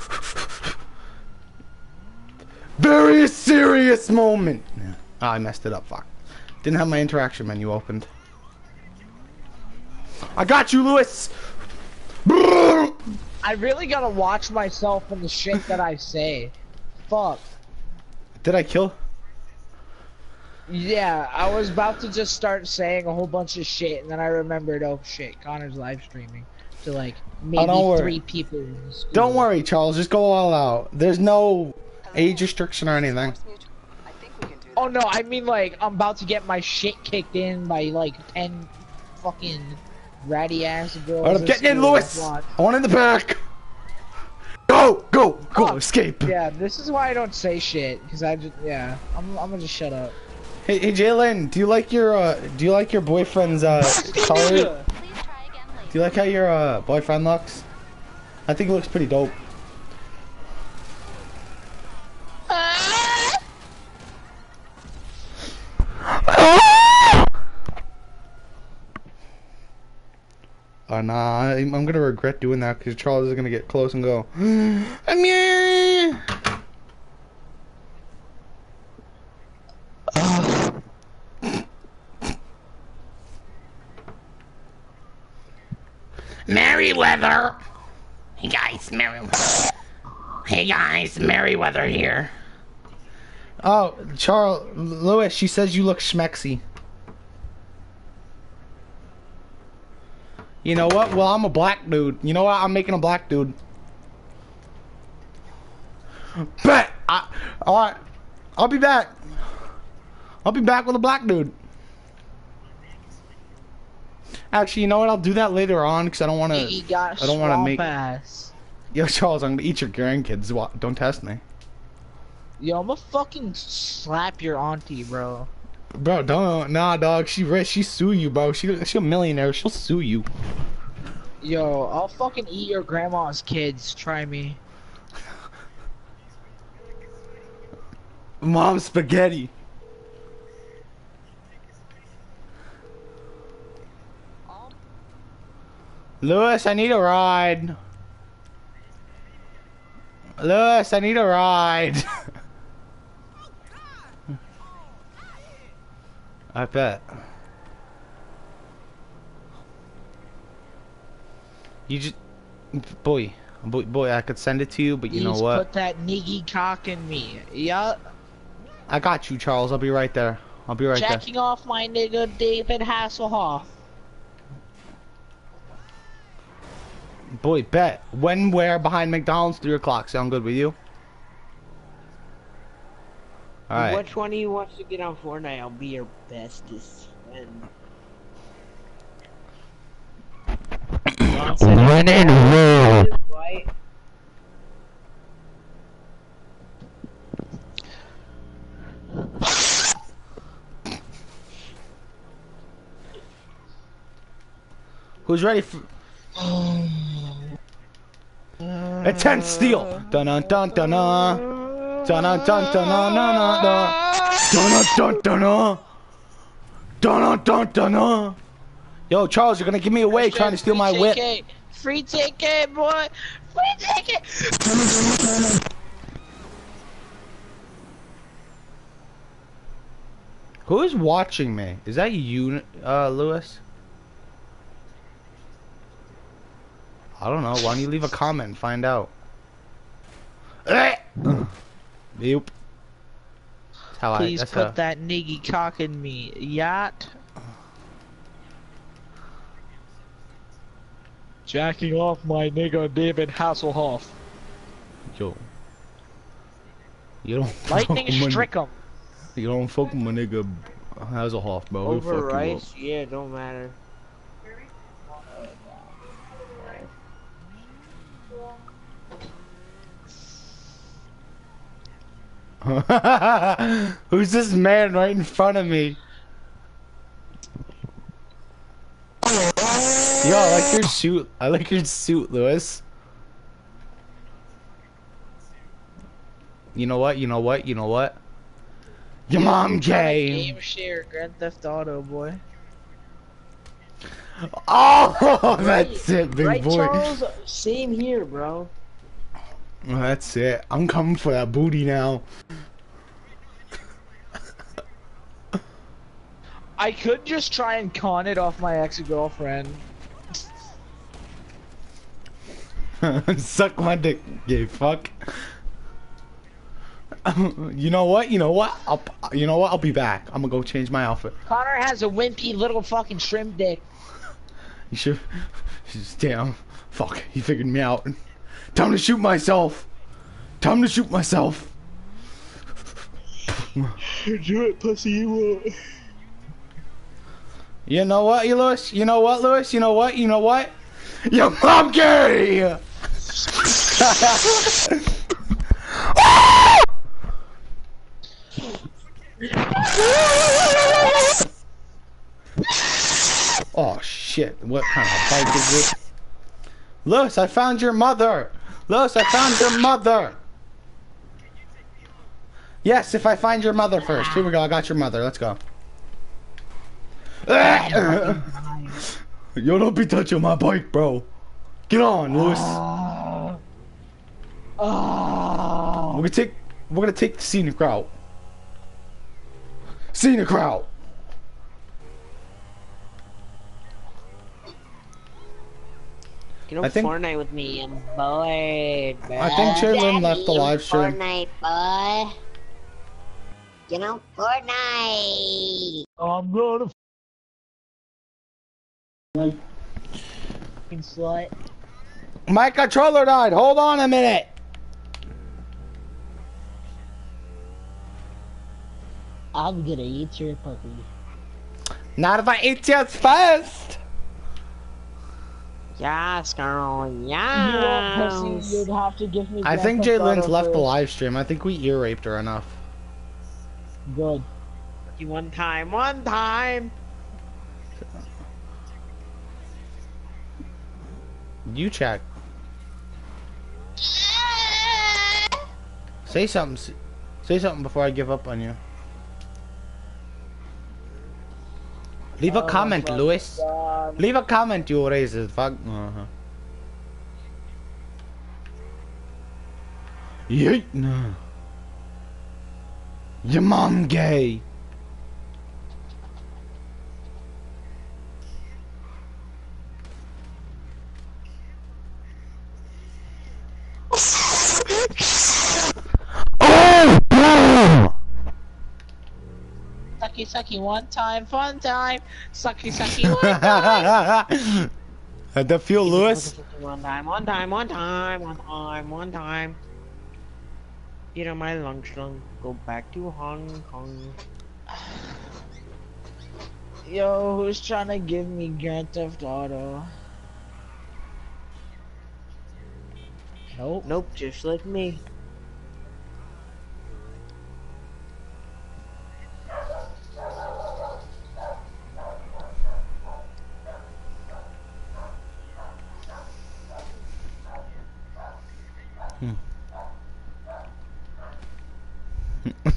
Very serious moment. Oh, I messed it up. Fuck. Didn't have my interaction menu opened. I got you, Lewis. I really gotta watch myself and the shit that I say. Fuck. Did I kill? Yeah, I was about to just start saying a whole bunch of shit, and then I remembered, oh shit, Connor's live streaming to like maybe don't worry. three people. In the school. Don't worry, Charles. Just go all out. There's no age restriction or anything. I think we can do that. Oh no, I mean like I'm about to get my shit kicked in by like ten fucking ratty ass girls. Alright, I'm at getting in, school. Lewis. Watch. I want in the back. Go, go, go! Fuck. Escape. Yeah, this is why I don't say shit, because I just yeah, I'm I'm gonna just shut up. Hey, hey, Jalen. Do you like your uh? Do you like your boyfriend's uh color? Do you like how your uh boyfriend looks? I think it looks pretty dope. Uh, nah, I'm, I'm gonna regret doing that because Charles is gonna get close and go, I'm here. Merryweather. Hey guys, Merryweather. Hey guys, Merryweather here. Oh, Charles, Lewis, she says you look schmexy. You know what? Well, I'm a black dude. You know what? I'm making a black dude. Bet. I, all right. I'll be back. I'll be back with a black dude. Actually, you know what? I'll do that later on because I don't want He to. got I don't want to swamp make. ass. Yo, Charles, I'm gonna eat your grandkids. Wa- Don't test me, Yo, I'm gonna fucking slap your auntie, bro. bro. Don't. Nah, dog. She rich. She sue you, bro. She she a millionaire. She'll sue you. Yo, I'll fucking eat your grandma's kids. Try me. Mom spaghetti. Lewis, I need a ride. Lewis, I need a ride. I bet. You just, boy, boy, boy, I could send it to you, but you know Please what? put that niggy cock in me. Yeah, I got you, Charles. I'll be right there. I'll be right there. jacking off my nigga David Hasselhoff. Boy, bet. When, where, behind McDonald's, three o'clock. Sound good with you? Alright. Which one of you wants to get on Fortnite? I'll be your bestest friend. When in Rome. Right? Who's ready for? Intense steel. Dun dun dun dun dun. Dun dun dun dun dun dun dun. Dun dun dun dun. Dun dun dun dun dun. Yo, Charles, you're gonna give me away trying to steal my whip. Free ticket, boy. Free ticket. Who is watching me? Is that you, uh, Lewis? I don't know. Why don't you leave a comment and find out? Yep. That's how Please I. That's put how. that niggy cock in me, yacht. Jacking off my nigga David Hasselhoff. Yo. You don't. Lightning fuck with my- strike him. You don't fuck with my nigga Hasselhoff, bro. He'll Over fuck you up. rice? Yeah, don't matter. Who's this man right in front of me? Yo, I like your suit. I like your suit, Lewis. You know what? You know what? You know what? Your mom gay. Game share Grand Theft Auto, boy. Oh, that's it, big Right, boy. Charles? Same here, bro. Oh, that's it. I'm coming for that booty now. I could just try and con it off my ex-girlfriend. Suck my dick, gay fuck. You know what? You know what? I'll. You know what? I'll be back. I'm gonna go change my outfit. Connor has a wimpy little fucking shrimp dick. You should. Damn. Fuck. He figured me out. Time to shoot myself. Time to shoot myself. Do it, pussy, you will. You know what, you Lewis? You know what, Lewis? You know what? You know what? Your mom gay! Oh shit, what kind of bike is this? Lewis, I found your mother! Lewis, I found your mother! Yes, if I find your mother first. Here we go, I got your mother, let's go. Yo, don't be touching my bike, bro. Get on, Lewis. We're gonna take we're gonna take the scenic route. Scenic route. Get on I think- Fortnite with me, I'm bored, bro. I think Jalen left the live stream. Fortnite, boy. You know, Fortnite. I'm gonna fucking slut. My controller died. Hold on a minute. I'm gonna eat your puppy. Not if I eat yours first. Yes, girl, You yes. want pussy, you'd have to give me I Grand think Theft Jalen's Auto left the first. live stream. I think we ear raped her enough. Good. One time, one time. You check. Say something. s- Say something before I give up on you. Leave a Oh comment, my Lewis. God. Leave a comment, you racist fuck. Uh-huh. Yeet. No. Your mom gay. Oh, bro. Sucky sucky one time, fun time. Sucky sucky one time. Had that feel, Lewis? One time, one time, one time, one time, one time. Get on my lunch lung, go back to Hong Kong. Yo, who's trying to give me Grand Theft Auto? Nope. Nope, just like me.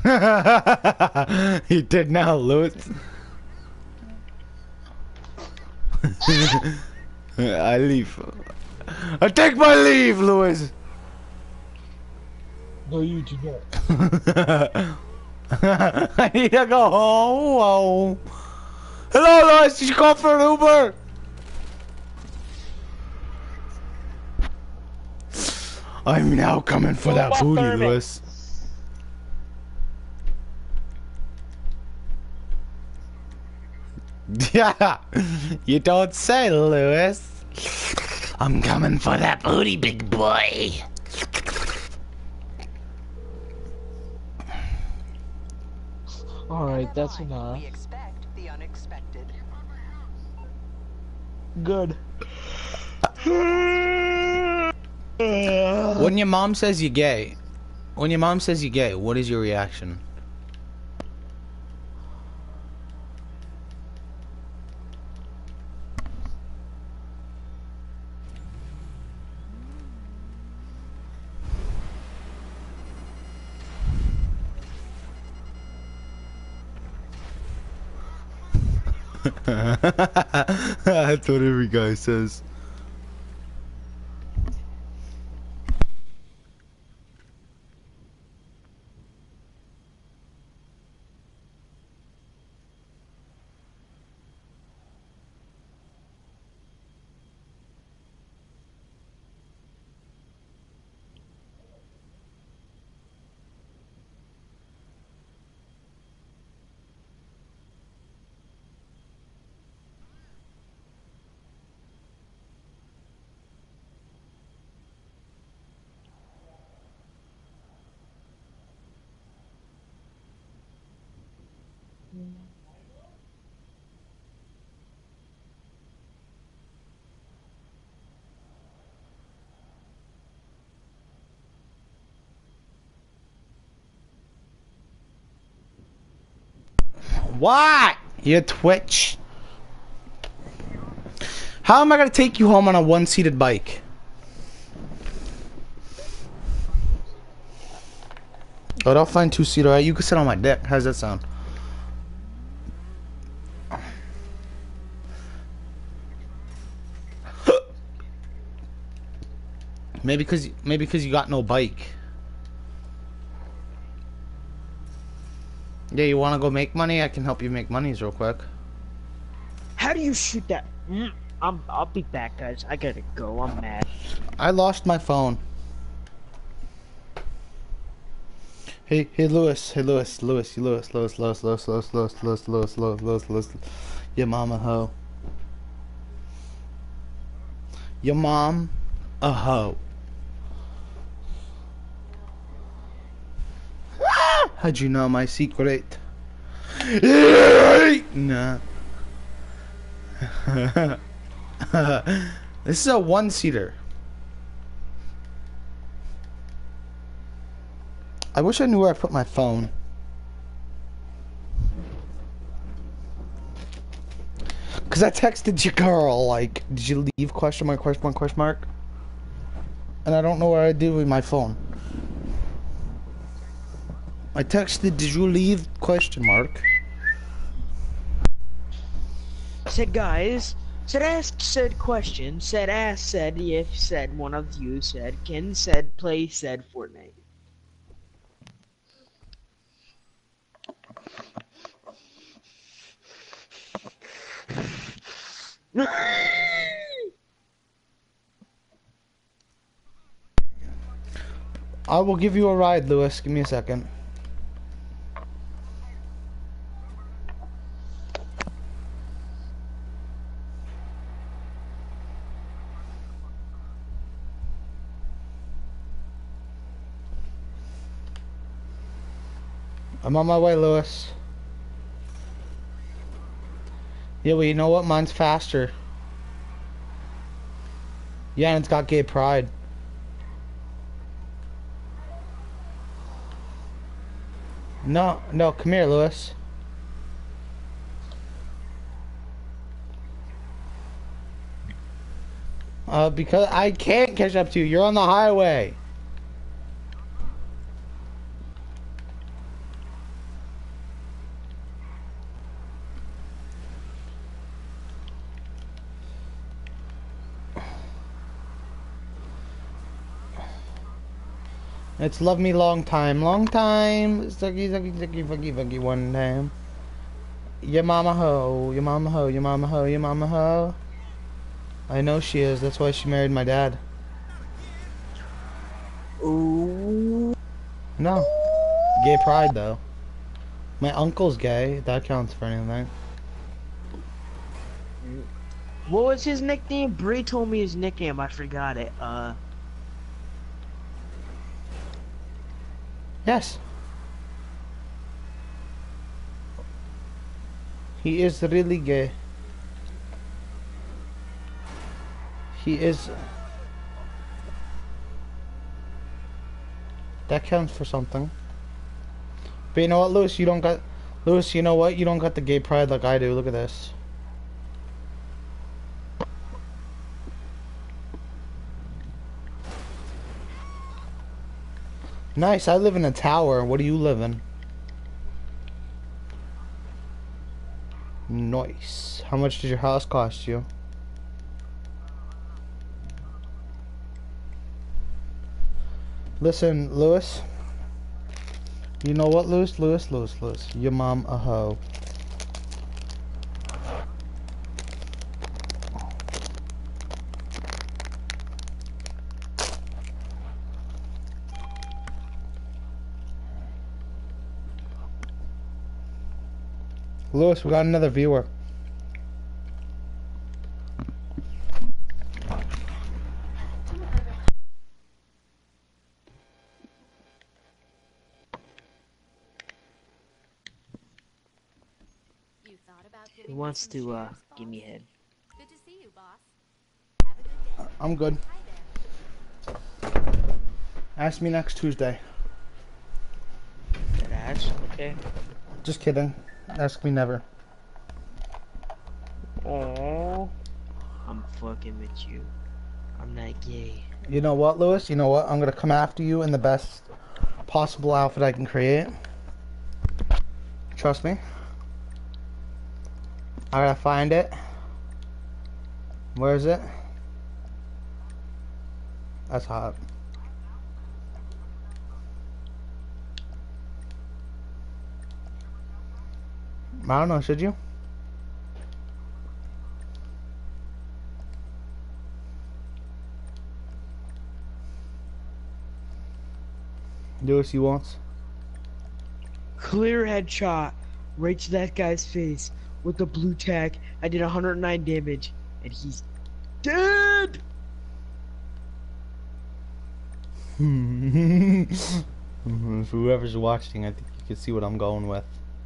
He did now, Lewis. I leave. I take my leave, Lewis. No, you do not. I need to go home. Hello, Lewis. Did you call for an Uber? I'm now coming for that booty, Lewis. Yeah, you don't say, Lewis. I'm coming for that booty, big boy. Alright, that's Fine. enough. We expect the unexpected. Good. When your mom says you're gay, when your mom says you're gay, what is your reaction? That's what every guy says. What? You twitch. How am I gonna take you home on a one-seated bike? Oh, I'll find two-seater. Right? You can sit on my dick. How's that sound? Maybe because maybe because you got no bike. Yeah, you want to go make money? I can help you make monies real quick. How do you shoot that? Mm, I'm. I'll be back, guys. I gotta go. I'm mad. I lost my phone. Hey, hey, Lewis. Hey, Lewis. Lewis. Lewis. Lewis. Lewis. Lewis. Lewis. Lewis. Lewis. Lewis. Lewis. Lewis. Lewis. Your mama hoe. Your mom a hoe. How'd you know my secret? Nah. This is a one-seater. I wish I knew where I put my phone. Cause I texted your girl like, did you leave? Question mark, question mark, question mark. And I don't know where I did with my phone. I texted, did you leave? Question mark. Said guys. Said ask. Said question. Said ask. Said if. Said one of you. Said Ken. Said play. Said Fortnite. I will give you a ride, Lewis. Give me a second. I'm on my way, Lewis. Yeah, well, you know what? Mine's faster. Yeah, and it's got gay pride. No, no, come here, Lewis. Uh, because I can't catch up to you. You're on the highway. It's love me long time, long time. Sucky, sucky, sucky, fucky, fucky, one time. Your mama ho, your mama ho, your mama ho, your mama ho. I know she is. That's why she married my dad. Ooh. No. Gay pride, though. My uncle's gay. That counts for anything. What was his nickname? Bree told me his nickname. I forgot it. Uh. Yes. He is really gay. He is. That counts for something. But you know what, Lewis? You don't got. Lewis, you know what? You don't got the gay pride like I do. Look at this. Nice. I live in a tower. What do you live in? Nice. How much does your house cost you? Listen, Lewis. You know what, Lewis? Lewis, Lewis, Lewis. Your mom a hoe. Lewis, we got another viewer. You thought about Who giving wants me some to uh shares, give me boss? head? Good to see you, boss. Have a good day. I'm good. Hi there. Ask me next Tuesday. That ass? Okay. Just kidding. Ask me never. Oh. I'm fucking with you. I'm not gay. You know what, Lewis? You know what? I'm gonna come after you in the best possible outfit I can create. Trust me. I gotta find it. Where is it? That's hot. I don't know, should you? Lewis, you want? Clear headshot. Right to that guy's face with the blue tag. I did one hundred nine damage, and he's dead. Whoever's watching, I think you can see what I'm going with.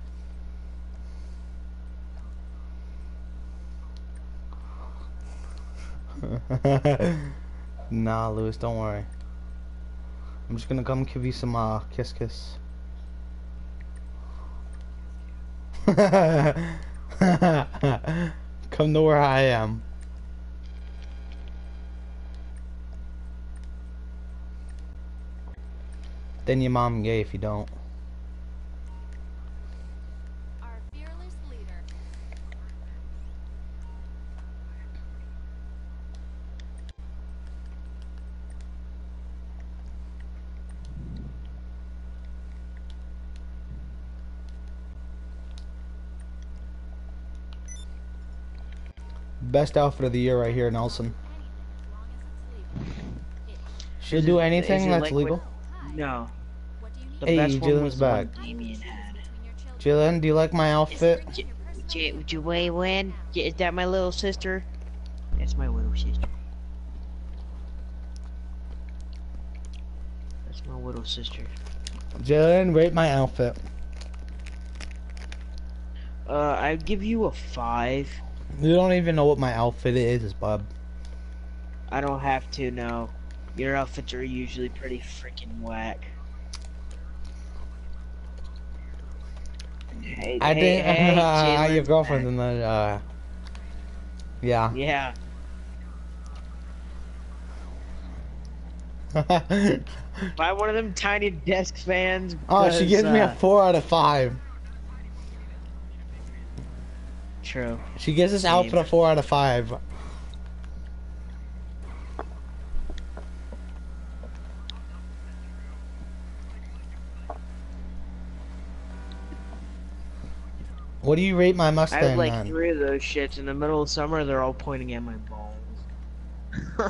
Nah, Lewis, don't worry. I'm just gonna come give you some uh, kiss kiss. Come to where I am. Then your mom gay if you don't. Our fearless leader. Best outfit of the year right here, Nelson. Anything, as long as it's legal. She'll Is do it- anything is it that's liquid? legal. Hi. No. What do you need? The Hey, best one Jillian's was the one back. Damien had. Between your children. Jillian, do you like my outfit? J- J- would you weigh in? J- Is that my little sister? That's my little sister. That's my little sister. Jillian, rate my outfit. Uh, I'd give you a five. You don't even know what my outfit is, bub. I don't have to know. Your outfits are usually pretty freaking whack. Hey, I hey, didn't. hey, your Jalen's girlfriend's back. in the. Uh, yeah. Yeah. Buy one of them tiny desk fans. Oh, she 'cause, gives me a uh, four out of five. True. She gives this Same. outfit a four out of five. What do you rate my I Mustang, have like man? three of those shits. In the middle of summer, they're all pointing at my balls.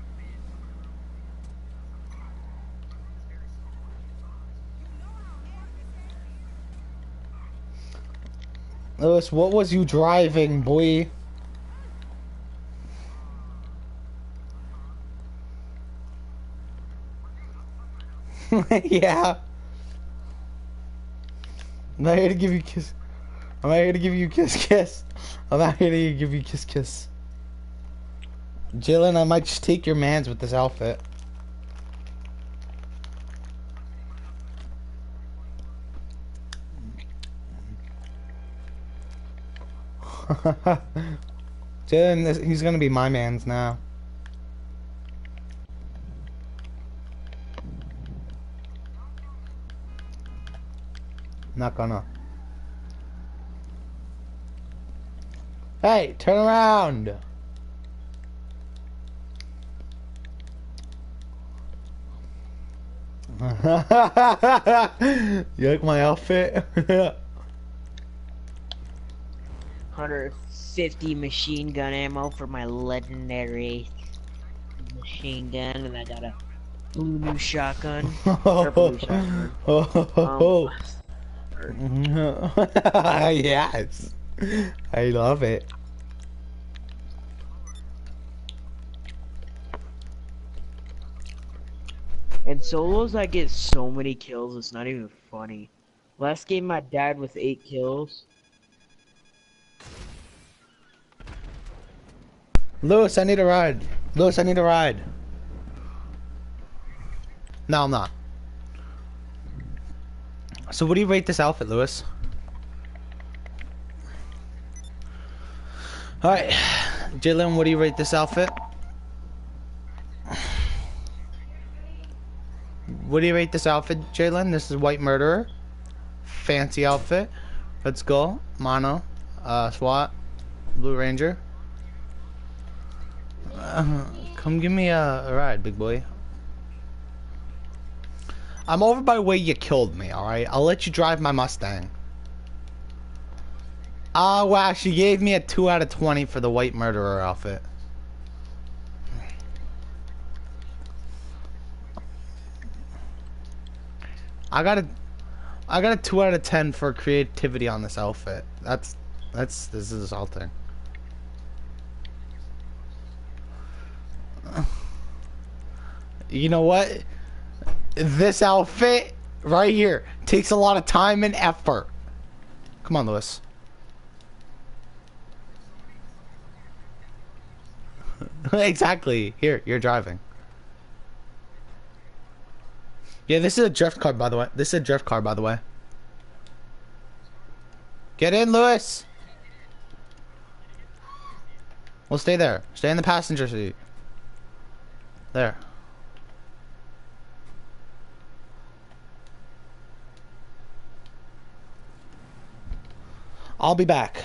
Lewis, what was you driving, boy? Yeah. I'm not here to give you kiss. I'm not here to give you kiss kiss. I'm not here to give you kiss kiss. Jalen, I might just take your mans with this outfit. Jalen, this- he's gonna be my man's now. Not gonna. Hey, turn around! You like my outfit? one hundred fifty machine gun ammo for my legendary machine gun, and I got a blue new shotgun. Or blue shotgun. Um, Yes, I love it. in solos, I get so many kills, it's not even funny. Last game, my dad with eight kills. Lewis, I need a ride. Lewis, I need a ride. No, I'm not. So what do you rate this outfit, Lewis? Alright. Jalen, what do you rate this outfit? What do you rate this outfit, Jalen? This is White Murderer. Fancy outfit. Let's go. Mono. Uh, SWAT. Blue Ranger. Uh, come give me a, a ride, big boy. I'm over by where you killed me, alright? I'll let you drive my Mustang. Oh, wow, she gave me a two out of twenty for the White Murderer outfit. I got a... I got a two out of ten for creativity on this outfit. That's... That's... This is assaulting. You know what? This outfit right here takes a lot of time and effort. Come on, Lewis. Exactly. Here, you're driving. Yeah, this is a drift car, by the way. This is a drift car, by the way. Get in, Lewis. Well, stay there. Stay in the passenger seat. There. I'll be back.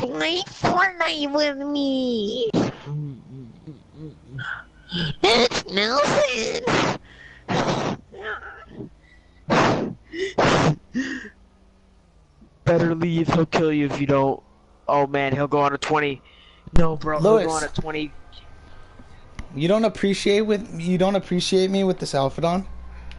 play Fortnite with me? It's Nelson. Better leave. He'll kill you if you don't. Oh man, he'll go on a twenty. No, bro, he'll go Lewis. on a twenty. You don't appreciate with you don't appreciate me with this outfit on?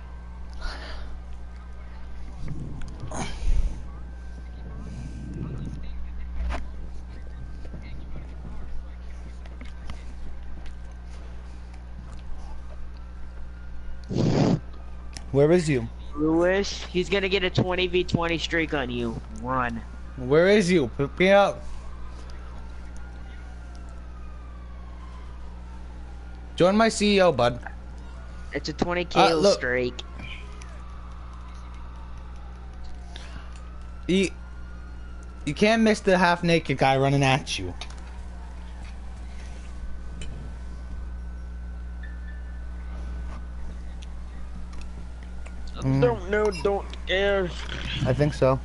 Where is you? Lewis, he's gonna get a twenty v twenty streak on you. Run. Where is you? Pick me up. Join my C E O, bud. It's a twenty Uh, kill look. streak. You, you can't miss the half-naked guy running at you. Mm. Don't know, don't care. I think so.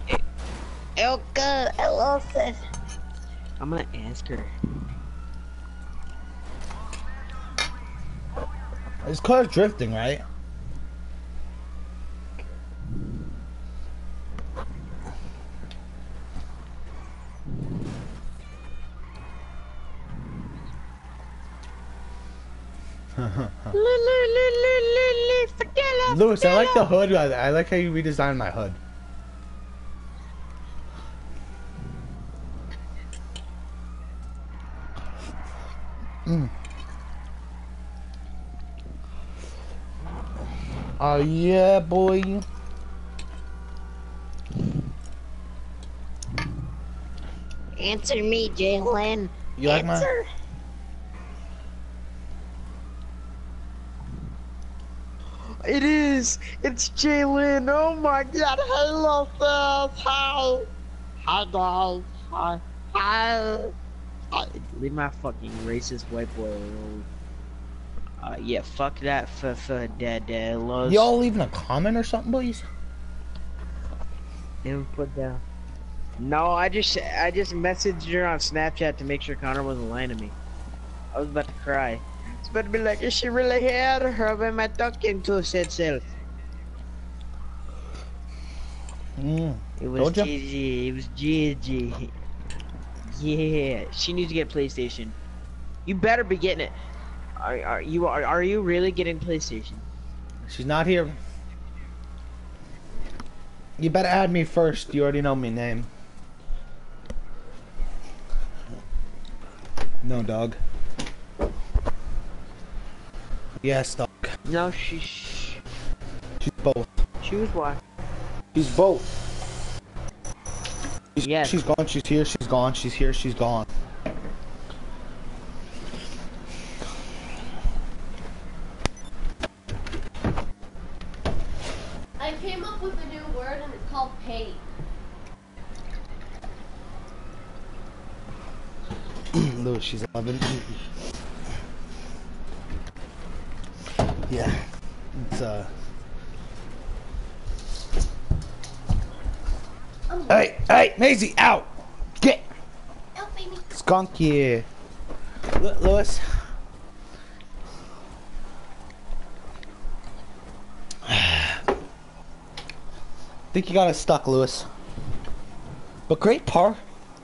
Ilka, I love it. I'm gonna ask her. His car's drifting, right? Lewis, I like the hood. I, I like how you redesigned my hood. Mm. Oh yeah, boy. Answer me, Jalen. You like my? Answer. It is. It's Jalen. Oh my God. Hello, fans. Hi. Hi, guys. Hi. Hi. Hi. Leave my fucking racist white boy alone. Uh, yeah, fuck that for for dead dead lows. Y'all leaving a comment or something, please? Input down. No, I just I just messaged her on Snapchat to make sure Connor wasn't lying to me. I was about to cry. It's about to be like, is she really here? Her am I talking to? Said self. Mm. It was Told ya. G G. It was G G. Yeah, she needs to get PlayStation. You better be getting it. Are, are you are, are you really getting PlayStation? She's not here. You better add me first. You already know my name. No, dog. Yes, dog. No, she sh She's both. choose one. She's both. She's, Yes. She's gone. She's here. She's gone. She's here. She's gone. I came up with a new word and it's called petty. Lewis, she's eleven. Yeah. It's uh. Hey, hey, Maisie, out! Get! Help me. Skunk, yeah. L Lewis. Think you got us stuck, Lewis. But great par.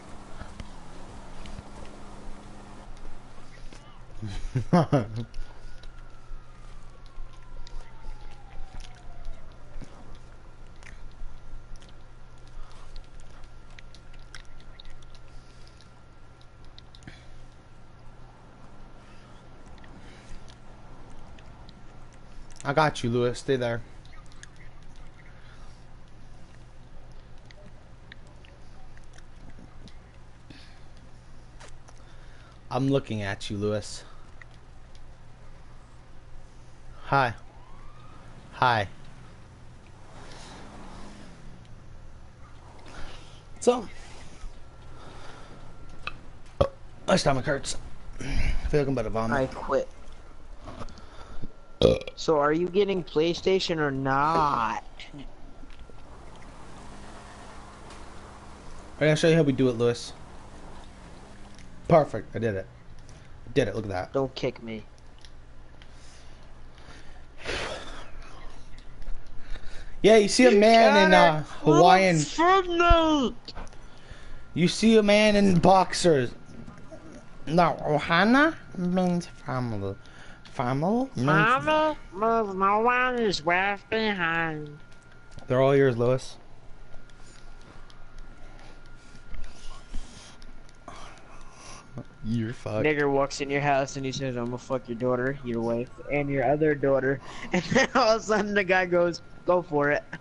I got you, Lewis. Stay there. I'm looking at you, Lewis. Hi. Hi. So, my stomach hurts. I feel like I'm about to vomit. I quit. So are you getting PlayStation or not? I'm gonna show you how we do it, Lewis. Perfect. I did it. Did it. Look at that. Don't kick me. Yeah, you see a man in uh, Hawaiian. Fortnite. You see a man in boxers. No, Ohana means family. Family means. Mama, move no one is left behind. They're all yours, Lewis. You're fucked. Nigger walks in your house and he says, I'm gonna fuck your daughter, your wife, and your other daughter. And then all of a sudden the guy goes, go for it.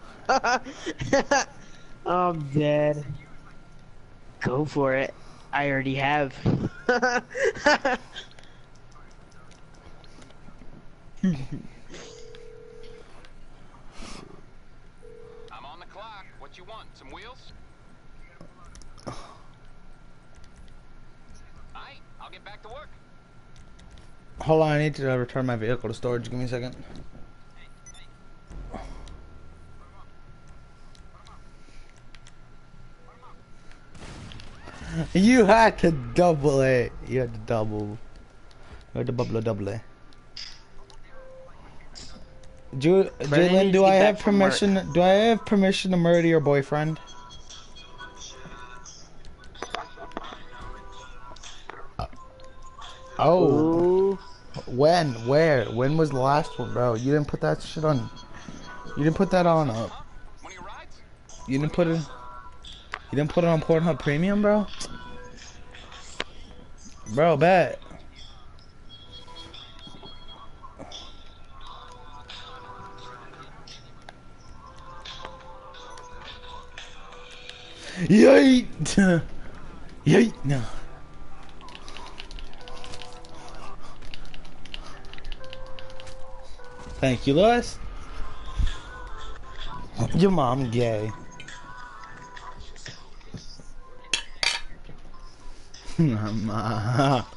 I'm dead. Go for it. I already have. I'm on the clock. What you want? Some wheels? Alright, I'll get back to work. Hold on, I need to uh, return my vehicle to storage. Give me a second. You had to double it. You had to double. You had to bubble a double it. Ju Jalen, do I have permission? Do I have permission to murder your boyfriend? Oh. Ooh. When? Where? When was the last one, bro? You didn't put that shit on. You didn't put that on. Uh, One of your rides? you didn't put it. You didn't put it on Pornhub Premium, bro. Bro, bet. Yeet! Yeet! No. Thank you, Lewis. Your mom gay. Mama.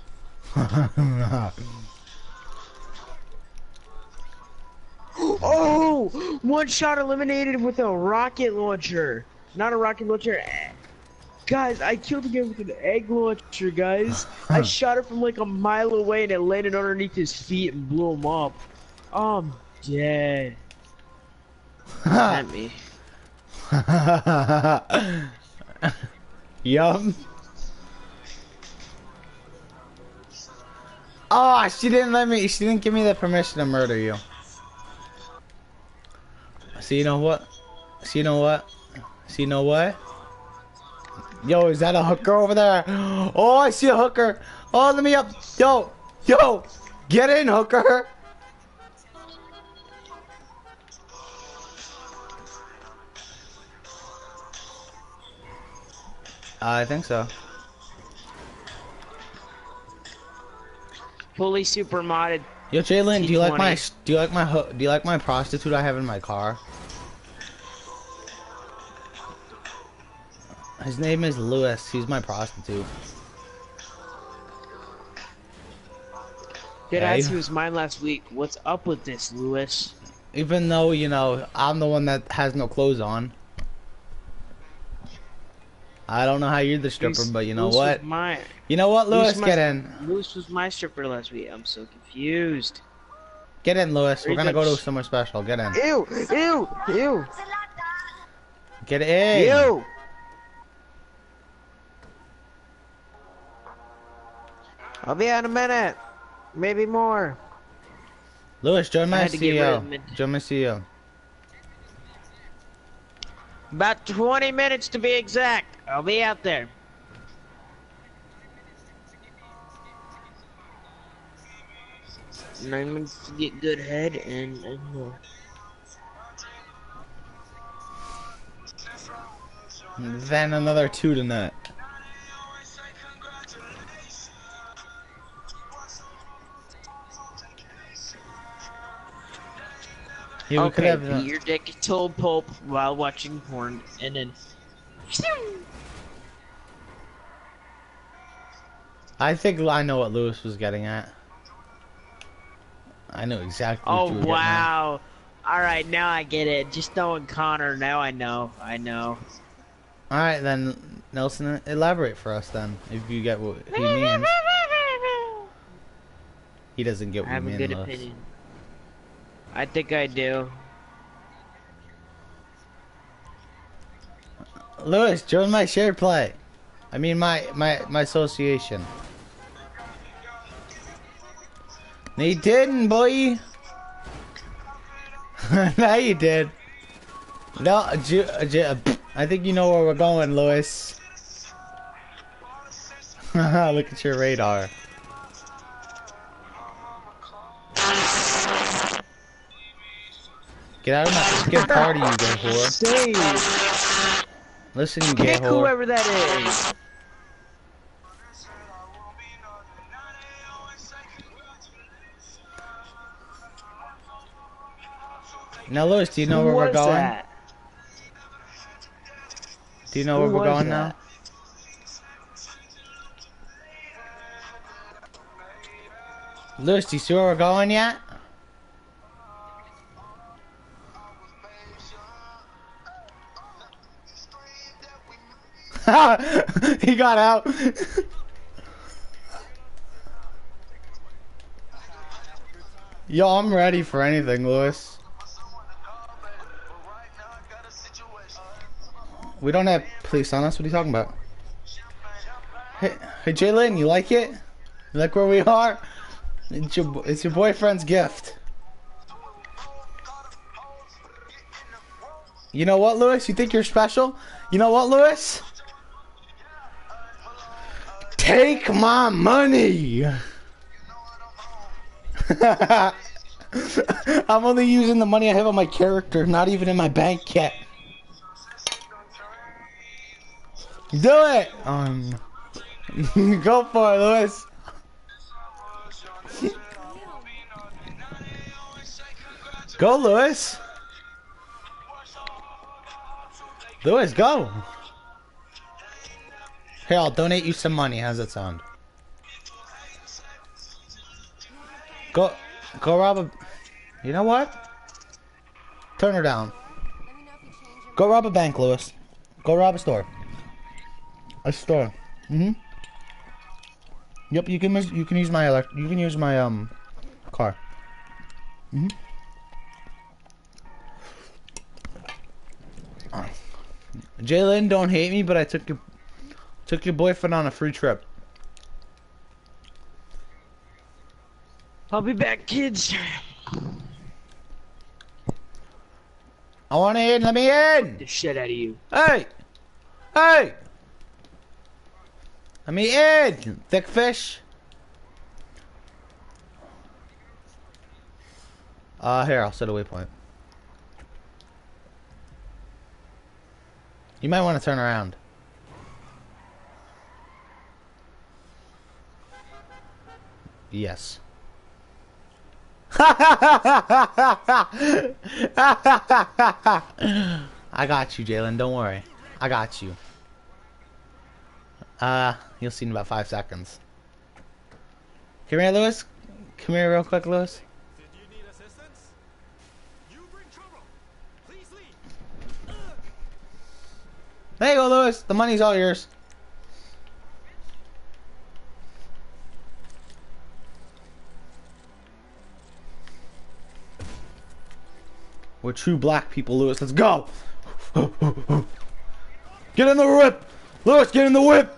Oh! One shot eliminated with a rocket launcher. Not a rocket launcher. Guys, I killed the guy with an egg launcher, guys. I shot it from like a mile away and it landed underneath his feet and blew him up. Oh, I'm dead. At me. Yum. Oh, she didn't let me. She didn't give me the permission to murder you. So you know what? So you know what? So you know what? Yo, is that a hooker over there? Oh, I see a hooker. Oh, let me up. Yo, yo, get in, hooker. I think so. Fully super modded. Yo, Jalen, do you like my T twenty. do you like my ho- do you like my prostitute I have in my car? His name is Lewis. He's my prostitute. Did Yeah, I you- ask you was mine last week? What's up with this, Lewis? Even though, you know, I'm the one that has no clothes on. I don't know how you're the stripper, Lewis- but you know Lewis what? Was my, You know what, Lewis? Lewis Get must- in. Lewis was my stripper last week. I'm so confused. Get in, Lewis. We're Are you gonna go good? to somewhere special. Get in. Ew! Ew! Ew! Get in. Ew! I'll be out in a minute. Maybe more. Lewis, join I my had to get rid C E O. of mid- Join my C E O. About twenty minutes to be exact. I'll be out there. Nine minutes to get good head and, and more. Then another two to nut. Yeah, we could Okay, have. uh, beat your dick till pulp while watching porn, and then. I think I know what Lewis was getting at. I know exactly what Oh you were getting at. wow! All right, now I get it. Just throwing Connor. Now I know. I know. Alright then, Nelson, elaborate for us then, if you get what he means. He doesn't get I what have you a mean, good Lewis. opinion. I think I do. Lewis, join my shared play. I mean my, my, my association. No, you didn't, boy. Now you did. No, ju ju I think you know where we're going, Lewis. Look at your radar. Get out of my skip party, you gay whore. Stay. Listen, you gay Pick whore. whoever that is. Now, Lewis, do you know Who where we're was going? that? Do you know Who where we're was going that? now? Lewis, do you see where we're going yet? He got out. Yo, I'm ready for anything, Lewis. We don't have police on us. What are you talking about? Hey, hey Jalen, you like it? You like where we are? It's your, it's your boyfriend's gift. You know what, Lewis? You think you're special? You know what, Lewis? Take my money! I'm only using the money I have on my character, not even in my bank yet. Do it! Um, go for it, Lewis. Go, Lewis. Lewis, go. Here, I'll donate you some money. How's that sound? Go, go rob a... You know what? Turn her down. Go rob a bank, Lewis. Go rob a store. A store. Mm-hmm. Yep, you can you can use my elect you can use my um car. Mm-hmm. Jalen, don't hate me, but I took your took your boyfriend on a free trip. I'll be back, kids. I want in. Let me in. The shit out of you. Hey, hey. Let me in, thick fish. Uh, here, I'll set a waypoint. You might want to turn around. Yes. I got you, Jalen. Don't worry. I got you. Uh, you'll see in about five seconds. Come here, Lewis. Come here real quick, Lewis. Did you need assistance? You bring trouble. Please leave. There you go, Lewis. The money's all yours. We're true black people, Lewis. Let's go. Get in the whip. Lewis, get in the whip.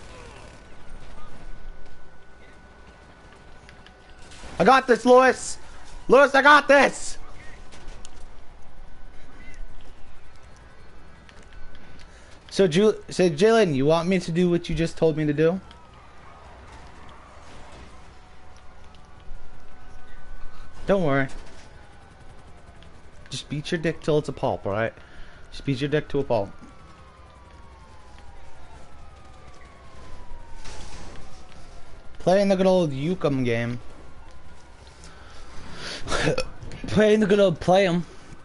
I got this, Lewis. Lewis, I got this. So, Ju so Jalen, you want me to do what you just told me to do? Don't worry. Just beat your dick till it's a pulp, alright? Just beat your dick to a pulp. Playing the good old Yukum game. Playing the good old play 'em.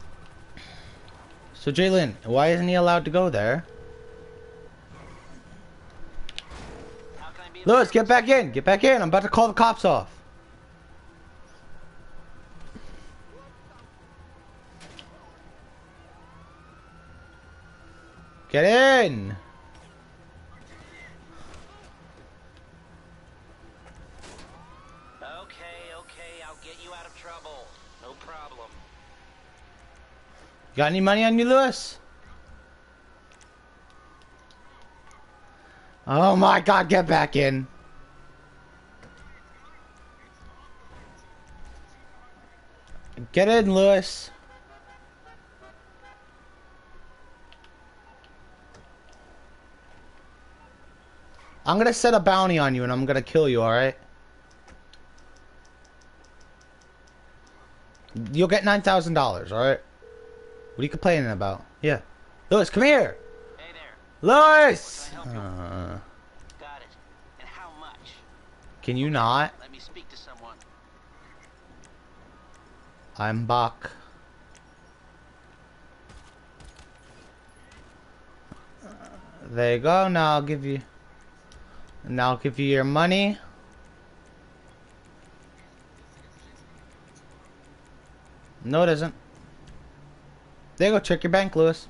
So Jalen, why isn't he allowed to go there? Lewis, get back in! Get back in! I'm about to call the cops off. Get in! Okay, okay, I'll get you out of trouble. No problem. Got any money on you, Lewis? Oh my god, get back in. Get in, Lewis. I'm gonna set a bounty on you and I'm gonna kill you, alright? You'll get nine thousand dollars, alright? What are you complaining about? Yeah. Lewis, come here! Hey there. Lewis! What can I help you Uh, Got it. And how much? can you not? Let me speak to someone. I'm back. There you go. Now I'll give you. Now I'll give you your money. No, it isn't. There you go. Check your bank, Lewis.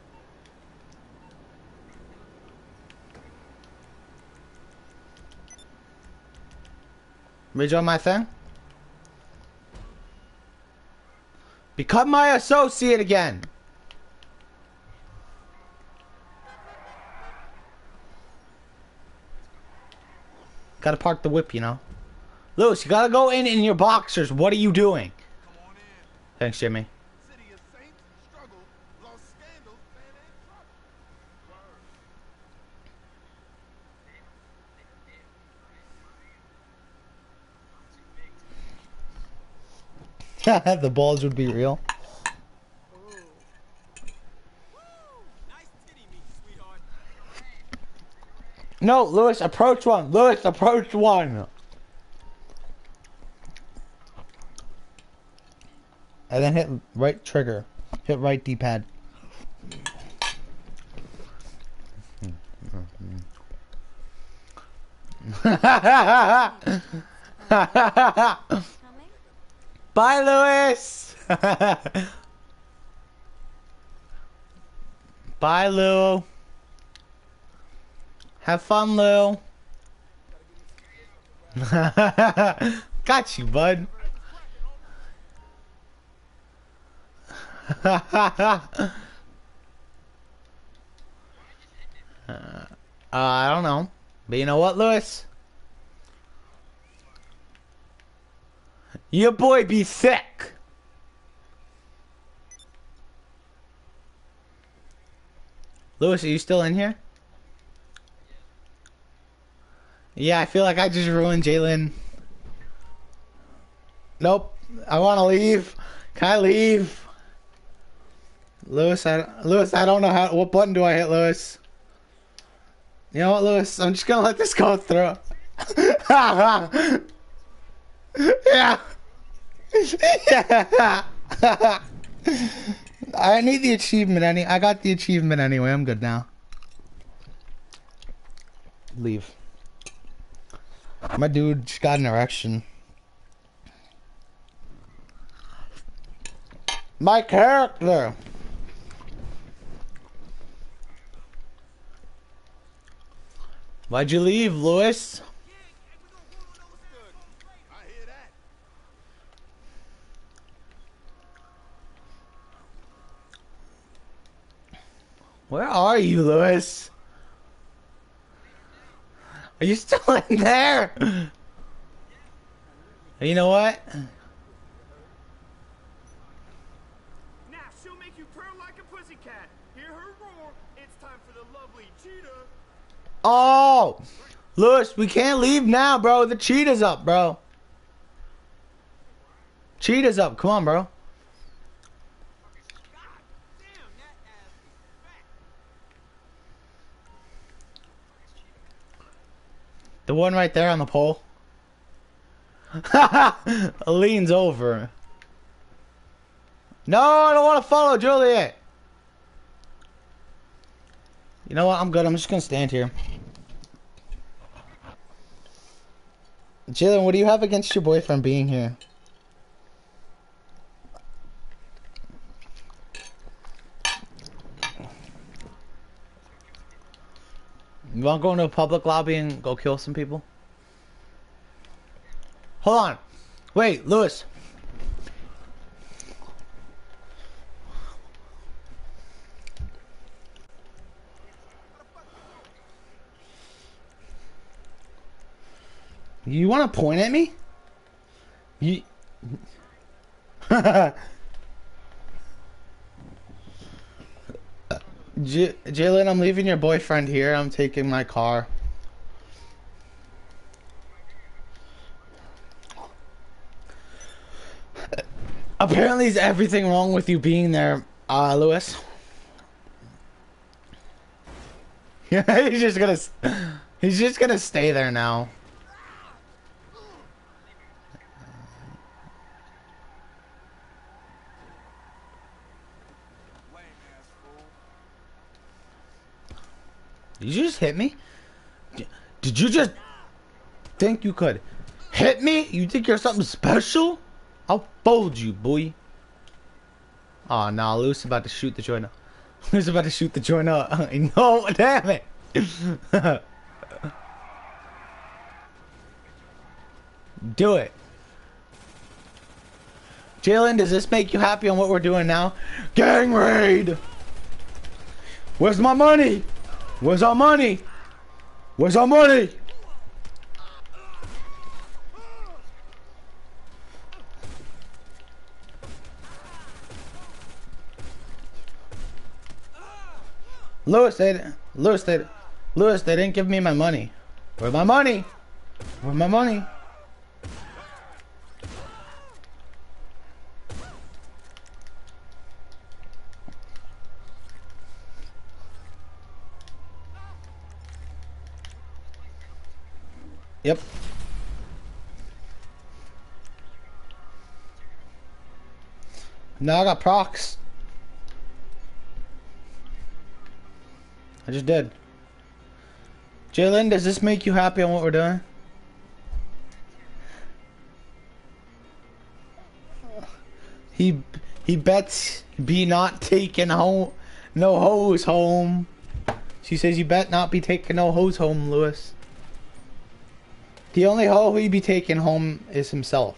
Rejoin my thing. Become my associate again. Gotta park the whip, you know. Lewis, you gotta go in in your boxers. What are you doing? Thanks, Jimmy. The balls would be real. No, Lewis, approach one. Lewis, approach one. And then hit right trigger. Hit right D-pad. Bye, Lewis. Bye, Lou. Have fun, Lou. Got you, bud. uh, I don't know. But you know what, Lewis? Your boy be sick. Lewis, are you still in here? Yeah, I feel like I just ruined Jalen. Nope. I want to leave. Can I leave? Lewis, I, Lewis, I don't know how. What button do I hit, Lewis? You know what, Lewis? I'm just gonna let this go through. Yeah. Yeah. I need the achievement. Any? I got the achievement anyway. I'm good now. Leave. My dude just got an erection. My character. Why'd you leave, Lewis? Where are you, Lewis? Are you still in there? You know what? Now she'll make you purr like a pussycat. Hear her roar. It's time for the lovely cheetah. Oh, Lewis, we can't leave now, bro. The cheetah's up, bro. Cheetah's up. Come on, bro. The one right there on the pole. Leans over. No, I don't want to follow Juliet. You know what? I'm good. I'm just going to stand here. Jalen, what do you have against your boyfriend being here? You want to go into a public lobby and go kill some people? Hold on. Wait, Lewis. You want to point at me? You... J Jalen, I'm leaving your boyfriend here. I'm taking my car. Apparently, is everything wrong with you being there, uh, Lewis? Yeah, he's just gonna, he's just gonna stay there now. Did you just hit me? Did you just think you could hit me? You think you're something special? I'll fold you, boy. Oh, no, Luke's about to shoot the joint up. Luke's about to shoot the joint up. No, damn it. Do it. Jalen, does this make you happy on what we're doing now? Gang raid! Where's my money? Where's our money? Where's our money? Lewis, they, Lewis, they, Lewis, they didn't give me my money. Where's my money? Where's my money? Yep. Now I got procs. I just did. Jalen, does this make you happy on what we're doing? He he bets be not taking home no hose home. She says you bet not be taking no hose home, Lewis. The only hoe he be taking home is himself.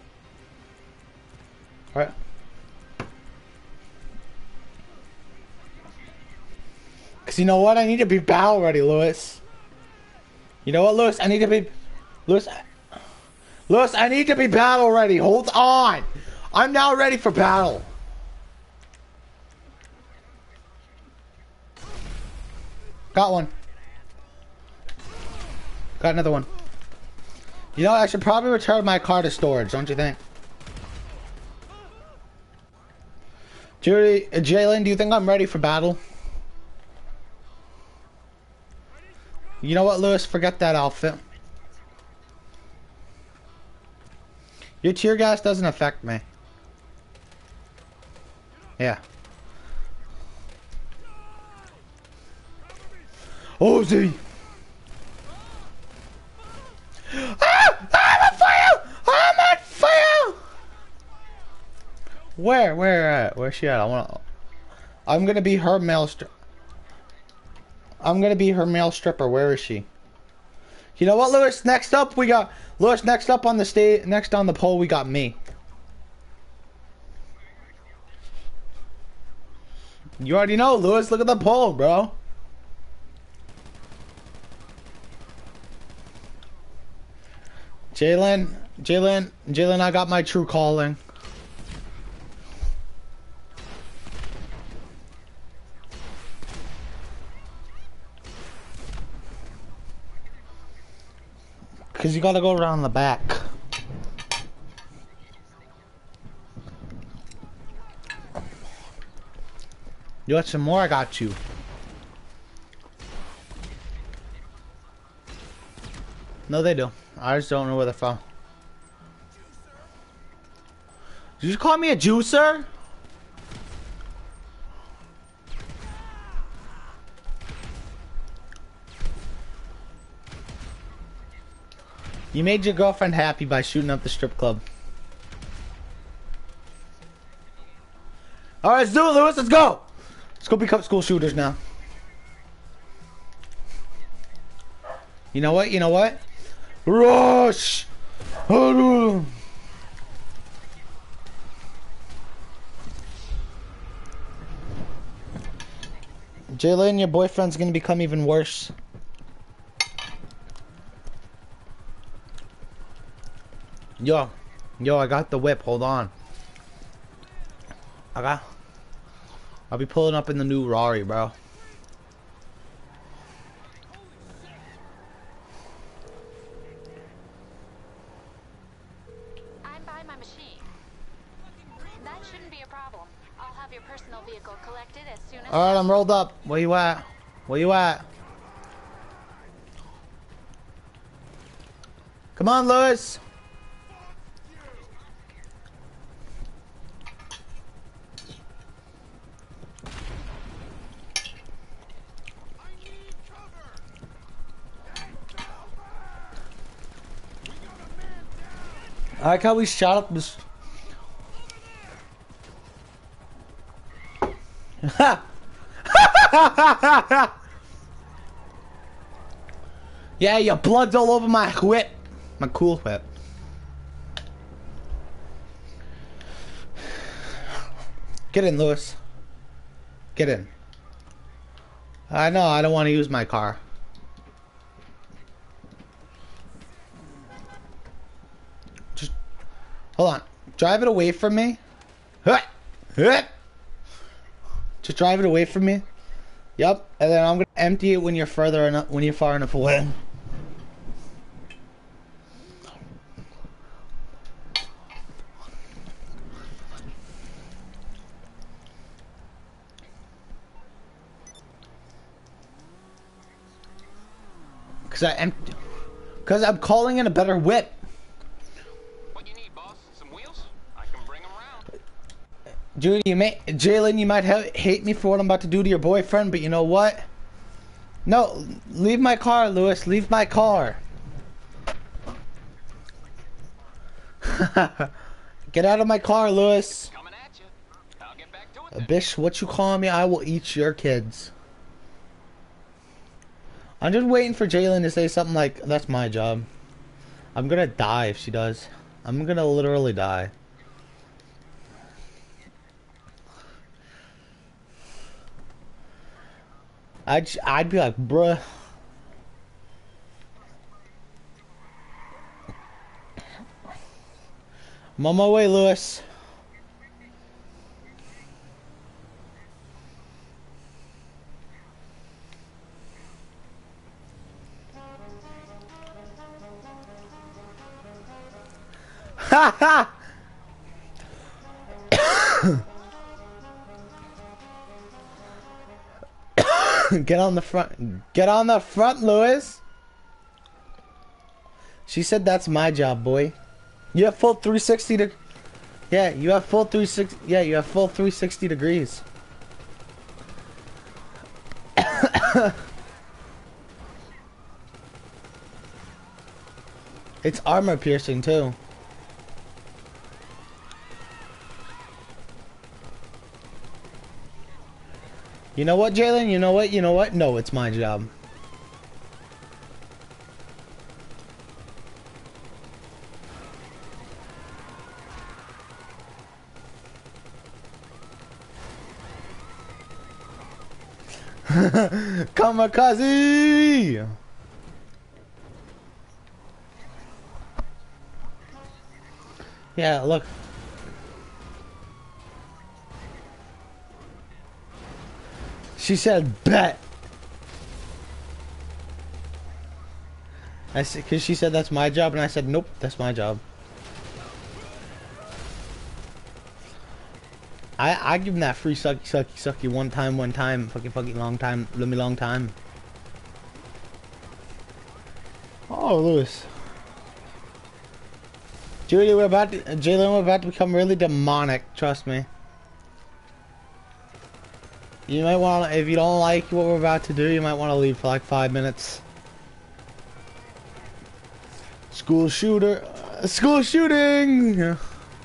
Alright. Cause you know what? I need to be battle ready, Lewis. You know what, Lewis? I need to be... Lewis... Lewis, I need to be battle ready. Hold on. I'm now ready for battle. Got one. Got another one. You know, I should probably return my car to storage, don't you think? Judy, uh, Jalen, do you think I'm ready for battle? You know what, Lewis? Forget that outfit. Your tear gas doesn't affect me. Yeah. Ozzy! Ah! I'm on fire! I'm on fire! Where? Where at? Where's she at? I wanna... I'm gonna be her male stri... I'm gonna be her male stripper. Where is she? You know what, Lewis? Next up, we got... Lewis, next up on the stage... Next on the pole, we got me. You already know, Lewis. Look at the pole, bro. Jalen, Jalen, Jalen, I got my true calling. Cause you gotta go around the back. You want some more? I got you. No, they do. I just don't know where they're from. Did you call me a juicer? You made your girlfriend happy by shooting up the strip club. Alright, let's do it, Lewis. Let's go. Let's go become school shooters now. You know what? You know what? Rush! Jalen, your boyfriend's gonna become even worse. Yo, yo, I got the whip. Hold on. I got. I'll be pulling up in the new Rari, bro. I'm by my machine. That shouldn't be a problem. I'll have your personal vehicle collected as soon as. All right, I'm rolled up. Where you at? Where you at? Come on, Lewis. I like how we shot up this. Yeah, your blood's all over my whip. My cool whip. Get in, Lewis. Get in. I know, I don't want to use my car. Hold on. Drive it away from me. Just drive it away from me. Yep. And then I'm gonna empty it when you're further enough, when you're far enough away. Cause I em Cause I'm calling in a better whip. Judy, you may, Jalen, you might ha hate me for what I'm about to do to your boyfriend, but you know what? No, leave my car, Lewis. Leave my car. Get out of my car, Lewis. Coming at you. I'll get back to it then. Bish, what you call me? I will eat your kids. I'm just waiting for Jalen to say something like, "That's my job." I'm gonna die if she does. I'm gonna literally die. I'd, I'd be like, bruh. I'm on my way, Lewis. Ha ha! Get on the front. Get on the front, Lewis. She said that's my job, boy. You have full three sixty to. Yeah, you have full three sixty. Yeah, you have full three sixty degrees. It's armor piercing too. You know what, Jalen? You know what? You know what? No, it's my job. Kamikaze! Yeah, look. She said, bet. I said, cause she said that's my job, and I said, nope, that's my job. I I give him that free sucky sucky sucky one time, one time, fucking fucking long time, let me long time. Oh, Lewis. Judy, we're about to, Jalen, we're about to become really demonic. Trust me. You might want to, if you don't like what we're about to do, you might want to leave for like five minutes. School shooter, uh, school shooting.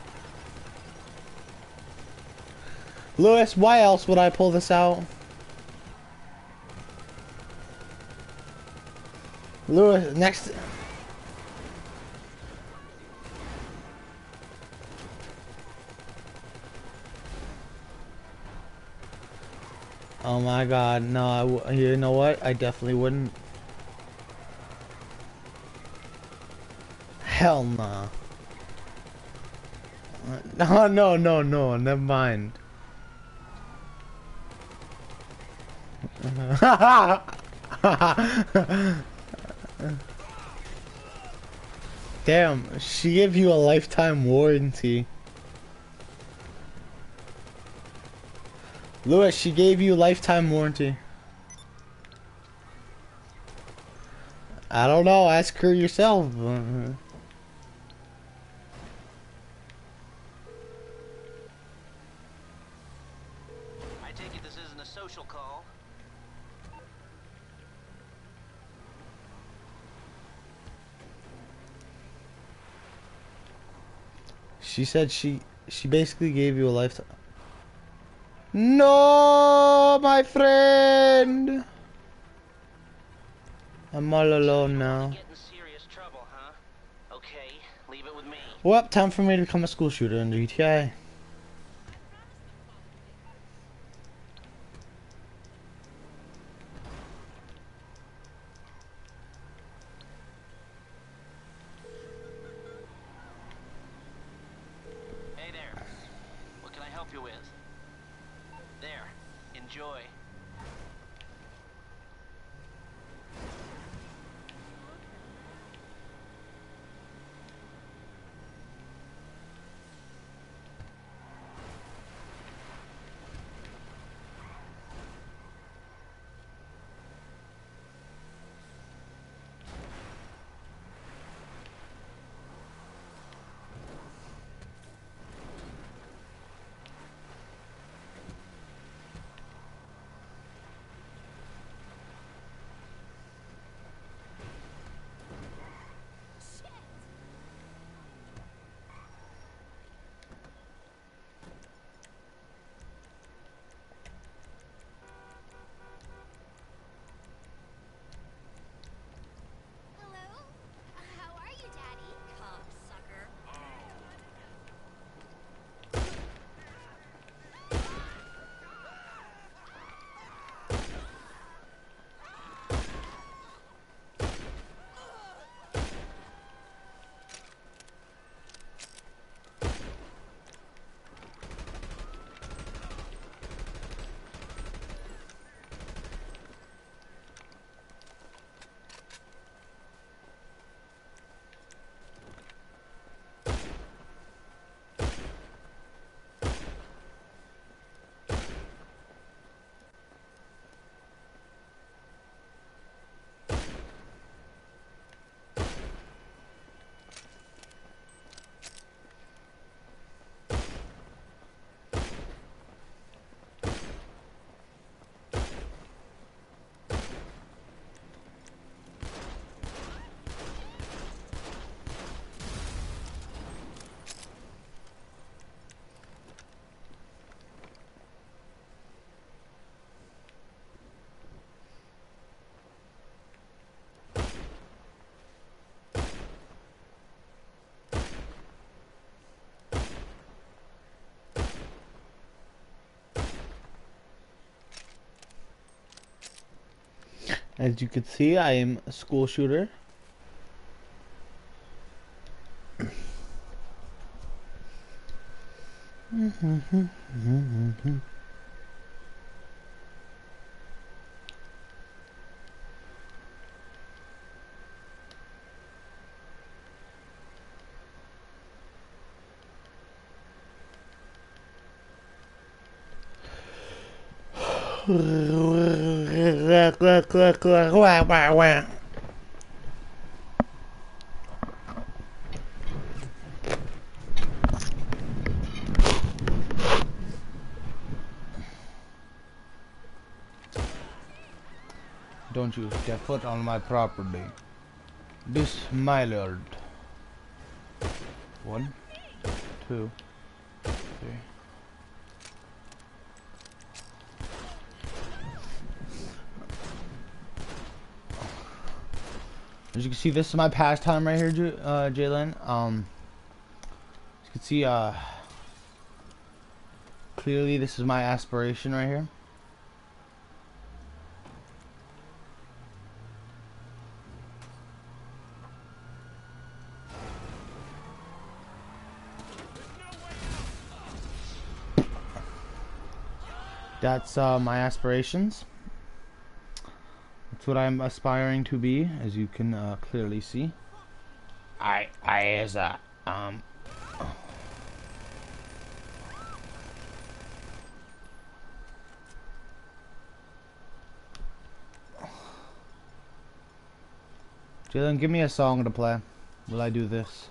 Lewis, why else would I pull this out? Lewis, next. Oh my god, no, I w you know what? I definitely wouldn't. Hell nah. No, no, no, no, never mind. Damn, she gave you a lifetime warranty. Lewis, she gave you a lifetime warranty. I don't know, ask her yourself. I take it this isn't a social call. She said she she basically gave you a lifetime. No, my friend. I'm all alone now. Get in serious trouble, huh? Okay, leave it with me. Well, time for me to become a school shooter in G T A. Hey there. What can I help you with? There. Enjoy. Hello? How are you, Daddy? Cocksucker. As you can see, I am a school shooter. Don't you step foot on my property. This my lord. One, two, three. As you can see, this is my pastime right here, Ju- uh, Jalen. Um, as you can see, uh, clearly this is my aspiration right here. That's uh, my aspirations. That's what I'm aspiring to be, as you can uh, clearly see. I, I is a, um... Jalen, give me a song to play while I do this.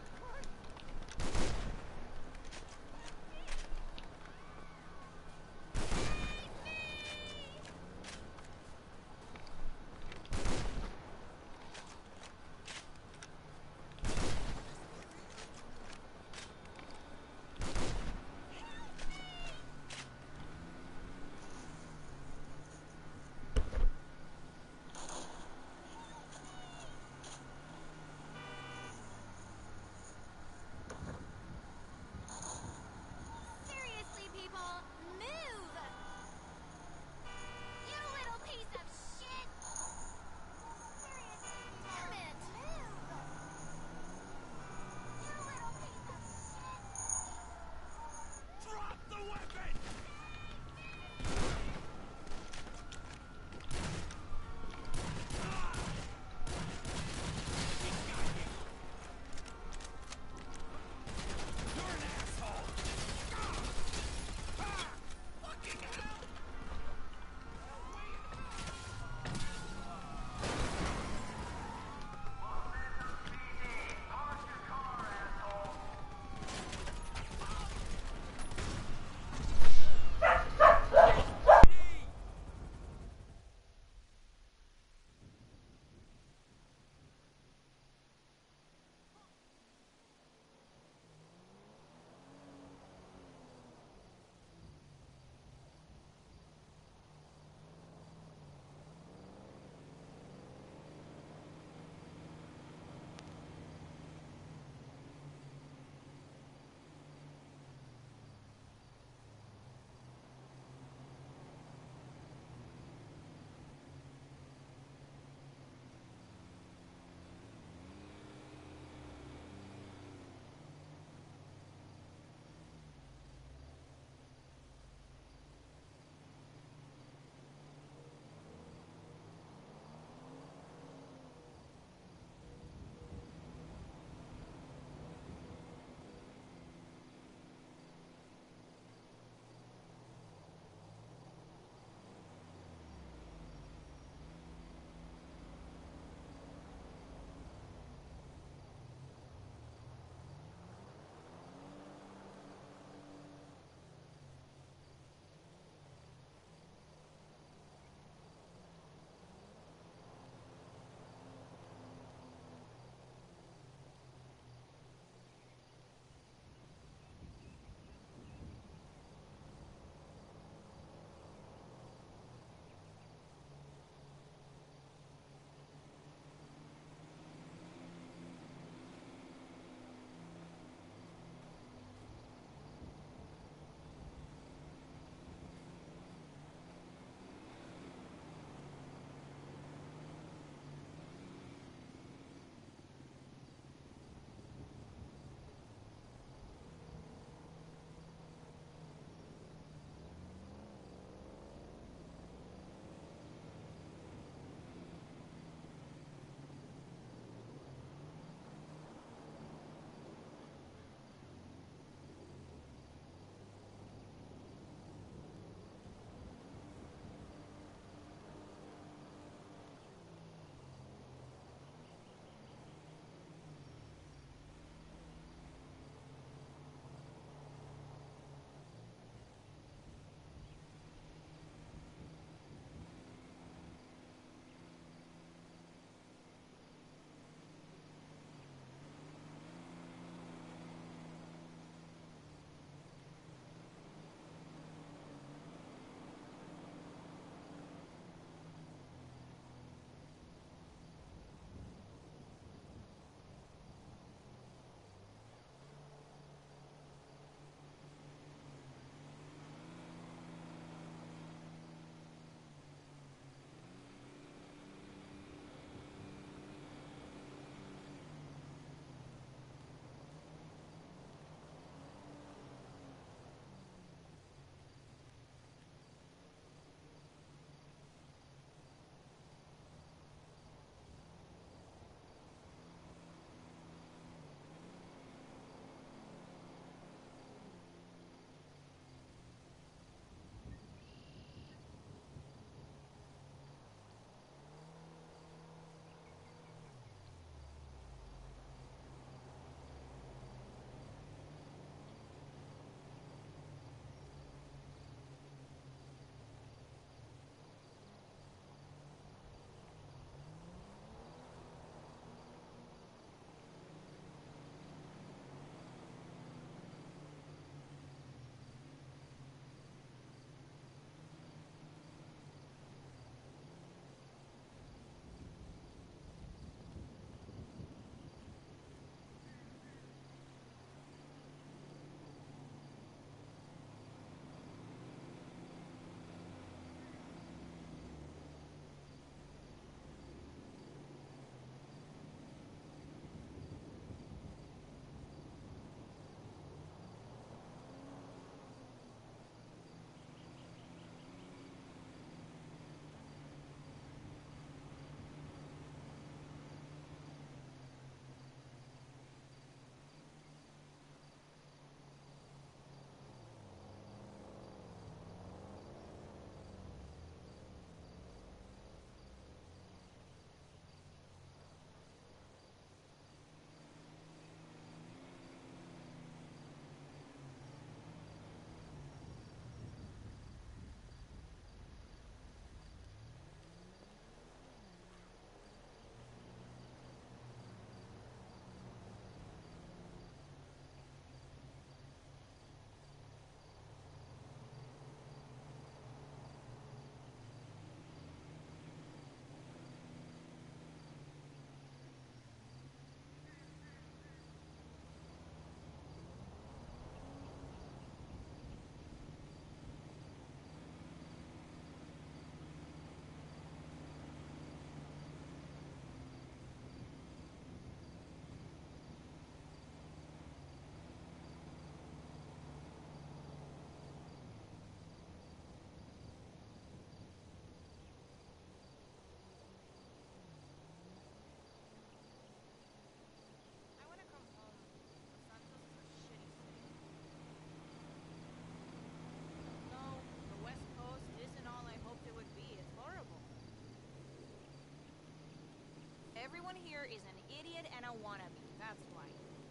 everyone here is an idiot and a wannabe. That's why.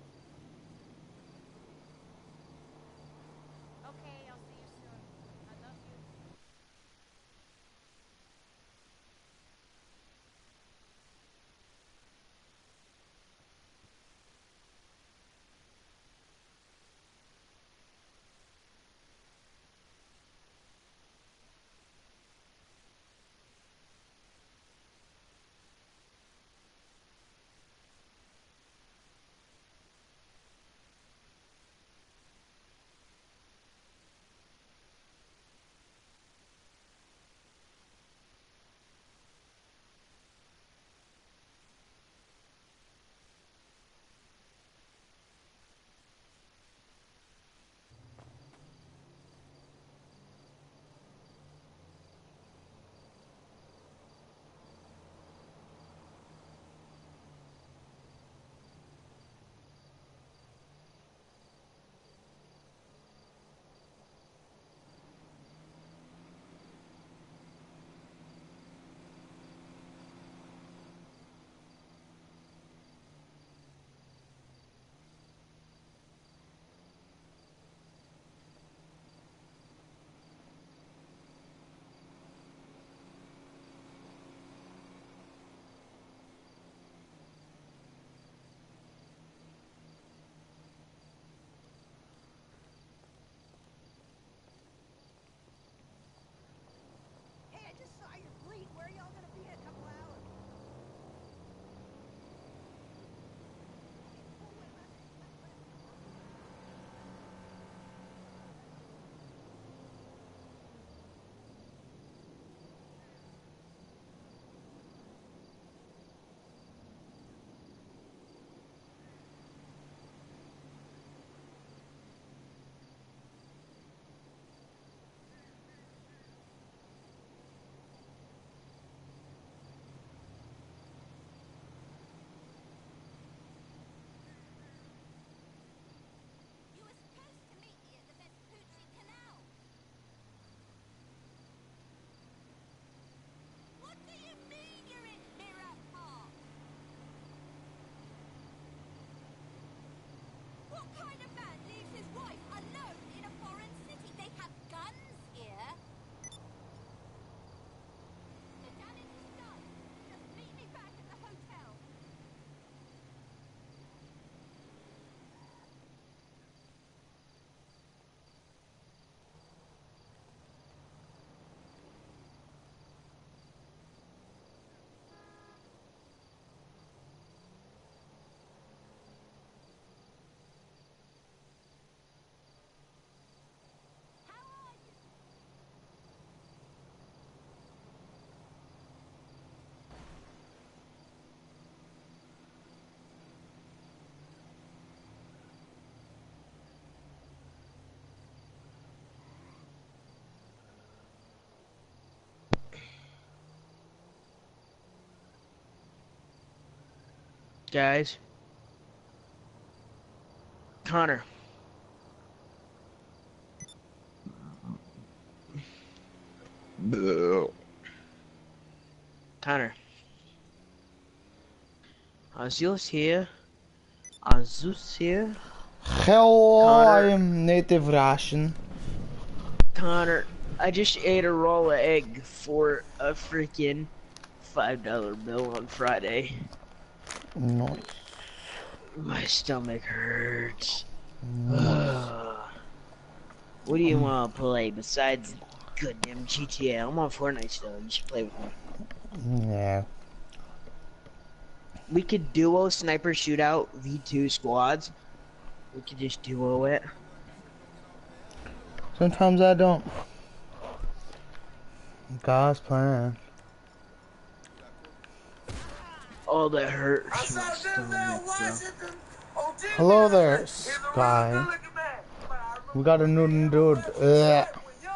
Okay, I'll see you soon. I love you. Hey, I just saw your fleet. Where are y'all gonna be in a couple hours? You were supposed to meet me at the Vespucci Canal. What do you mean you're in Mirror Park? What kind of man leaves his wife alone in a foreign city? They have guns here. The damage is done. Just meet me back at the hotel. How are you? Guys. Connor. Connor. Azul's here. Azul's here. Hello, Connor. I am native Russian. Connor, I just ate a roll of egg for a freaking five dollar bill on Friday. Nice. My stomach hurts. Nice. What do you want to play besides goddamn G T A? I'm on Fortnite still. You should play with me. Yeah. We could duo sniper shootout V two squads. We could just duo it. Sometimes I don't. God's plan. Oh, that hurts my stomach, bro. Hello there, Sky. We got a new dude. Ugh.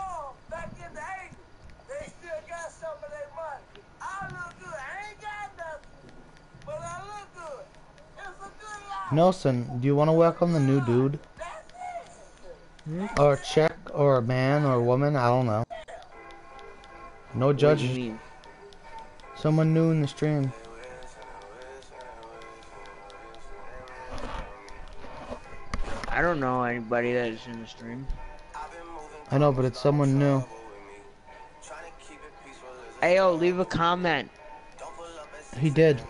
Nelson, do you want to welcome the new dude? Hmm? Or a chick, or a man, or a woman? I don't know. No What do you judges. mean? Someone new in the stream. don't know anybody that is in the stream. I know, but it's someone new. Hey, yo, leave a comment. He did.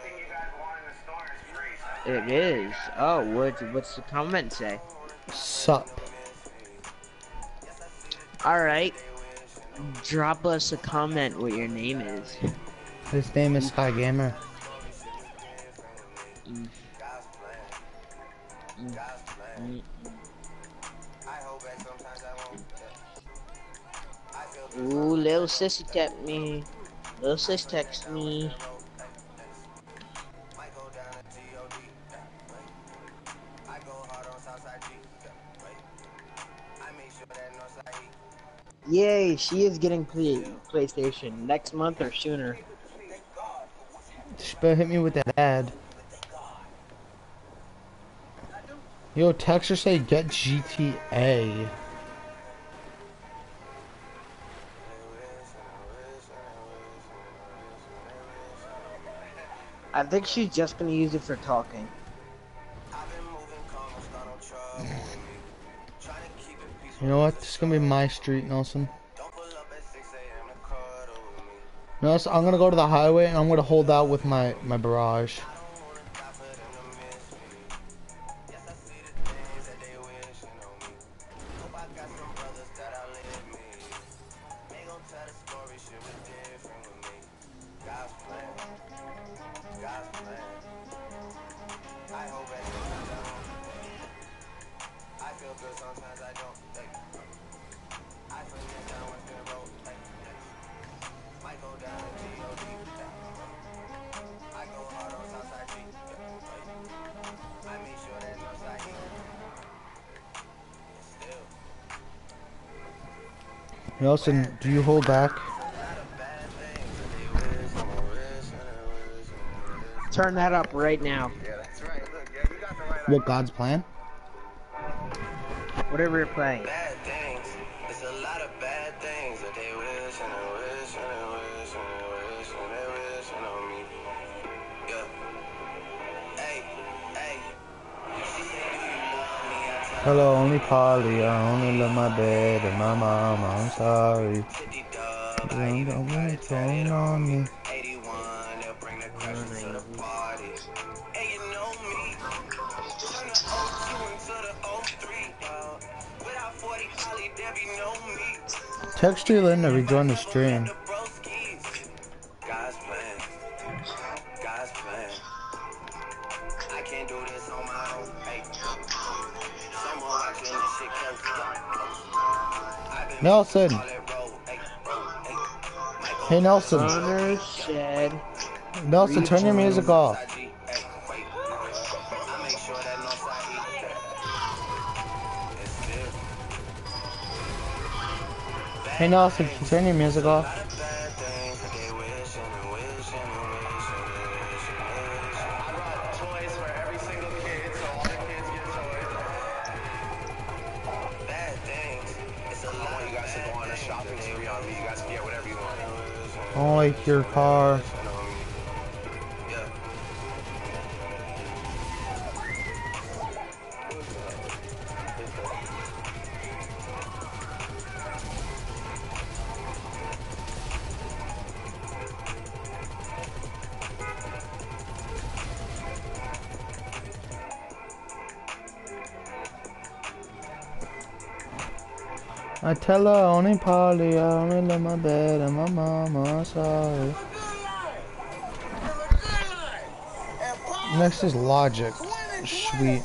It is. Oh, what, what's the comment say? Sup. Alright. Drop us a comment what your name is. His name is Sky Gamer. Mm. Mm. Mm. Ooh, little sissy text me. Little sis text me. Yay, she is getting play PlayStation next month or sooner. She better hit me with that ad. Yo, text her say get G T A. I think she's just gonna use it for talking. You know what? This is gonna be my street, Nelson. Nelson, I'm gonna go to the highway and I'm gonna hold out with my my barrage. Nelson, do you hold back? Turn that up right now. What, God's plan? Whatever you're playing. Hello, only Polly. I only love my bed and my mama. I'm sorry. Don't don't want it going on me. Text your Linda, rejoin the stream. Nelson. Hey Nelson. Nelson, turn your music off. Hey Nelson, can you turn your music off? I don't like your car. I tell her only Polly, I only love my bed and my mama, sorry. Next is Logic. Sweet.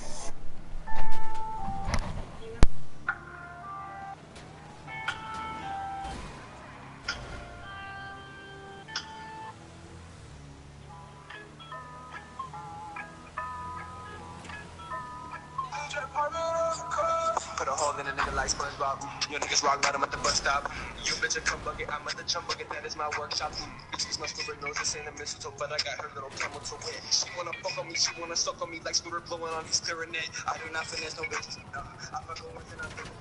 Put a hole in a nigga like SpongeBob. You niggas rock bottom at the bus stop. You bitch a cum bucket, I'm at the chum bucket, that is my workshop. Bitches my stupid nose, this ain't a mistletoe, but I got her little camel to win. She wanna fuck on me, she wanna suck on me like scooter blowing on these clarinet. I do not finesse no bitches. No, I fuck her once and I think.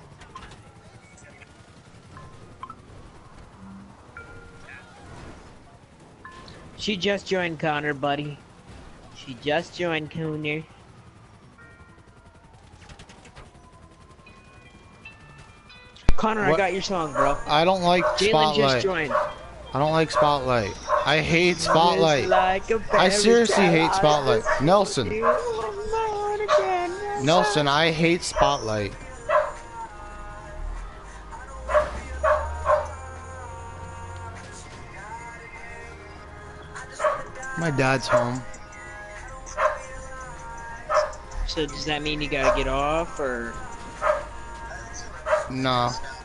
She just joined Connor, buddy. She just joined Connor. Connor, I What? got your song, bro. I don't like Jalen just Spotlight. joined. I don't like Spotlight. I hate Spotlight. Like a I seriously fairy hate tale. Spotlight. Nelson. You are mine again. Nelson, I hate Spotlight. My dad's home. So does that mean you gotta get off, or? No.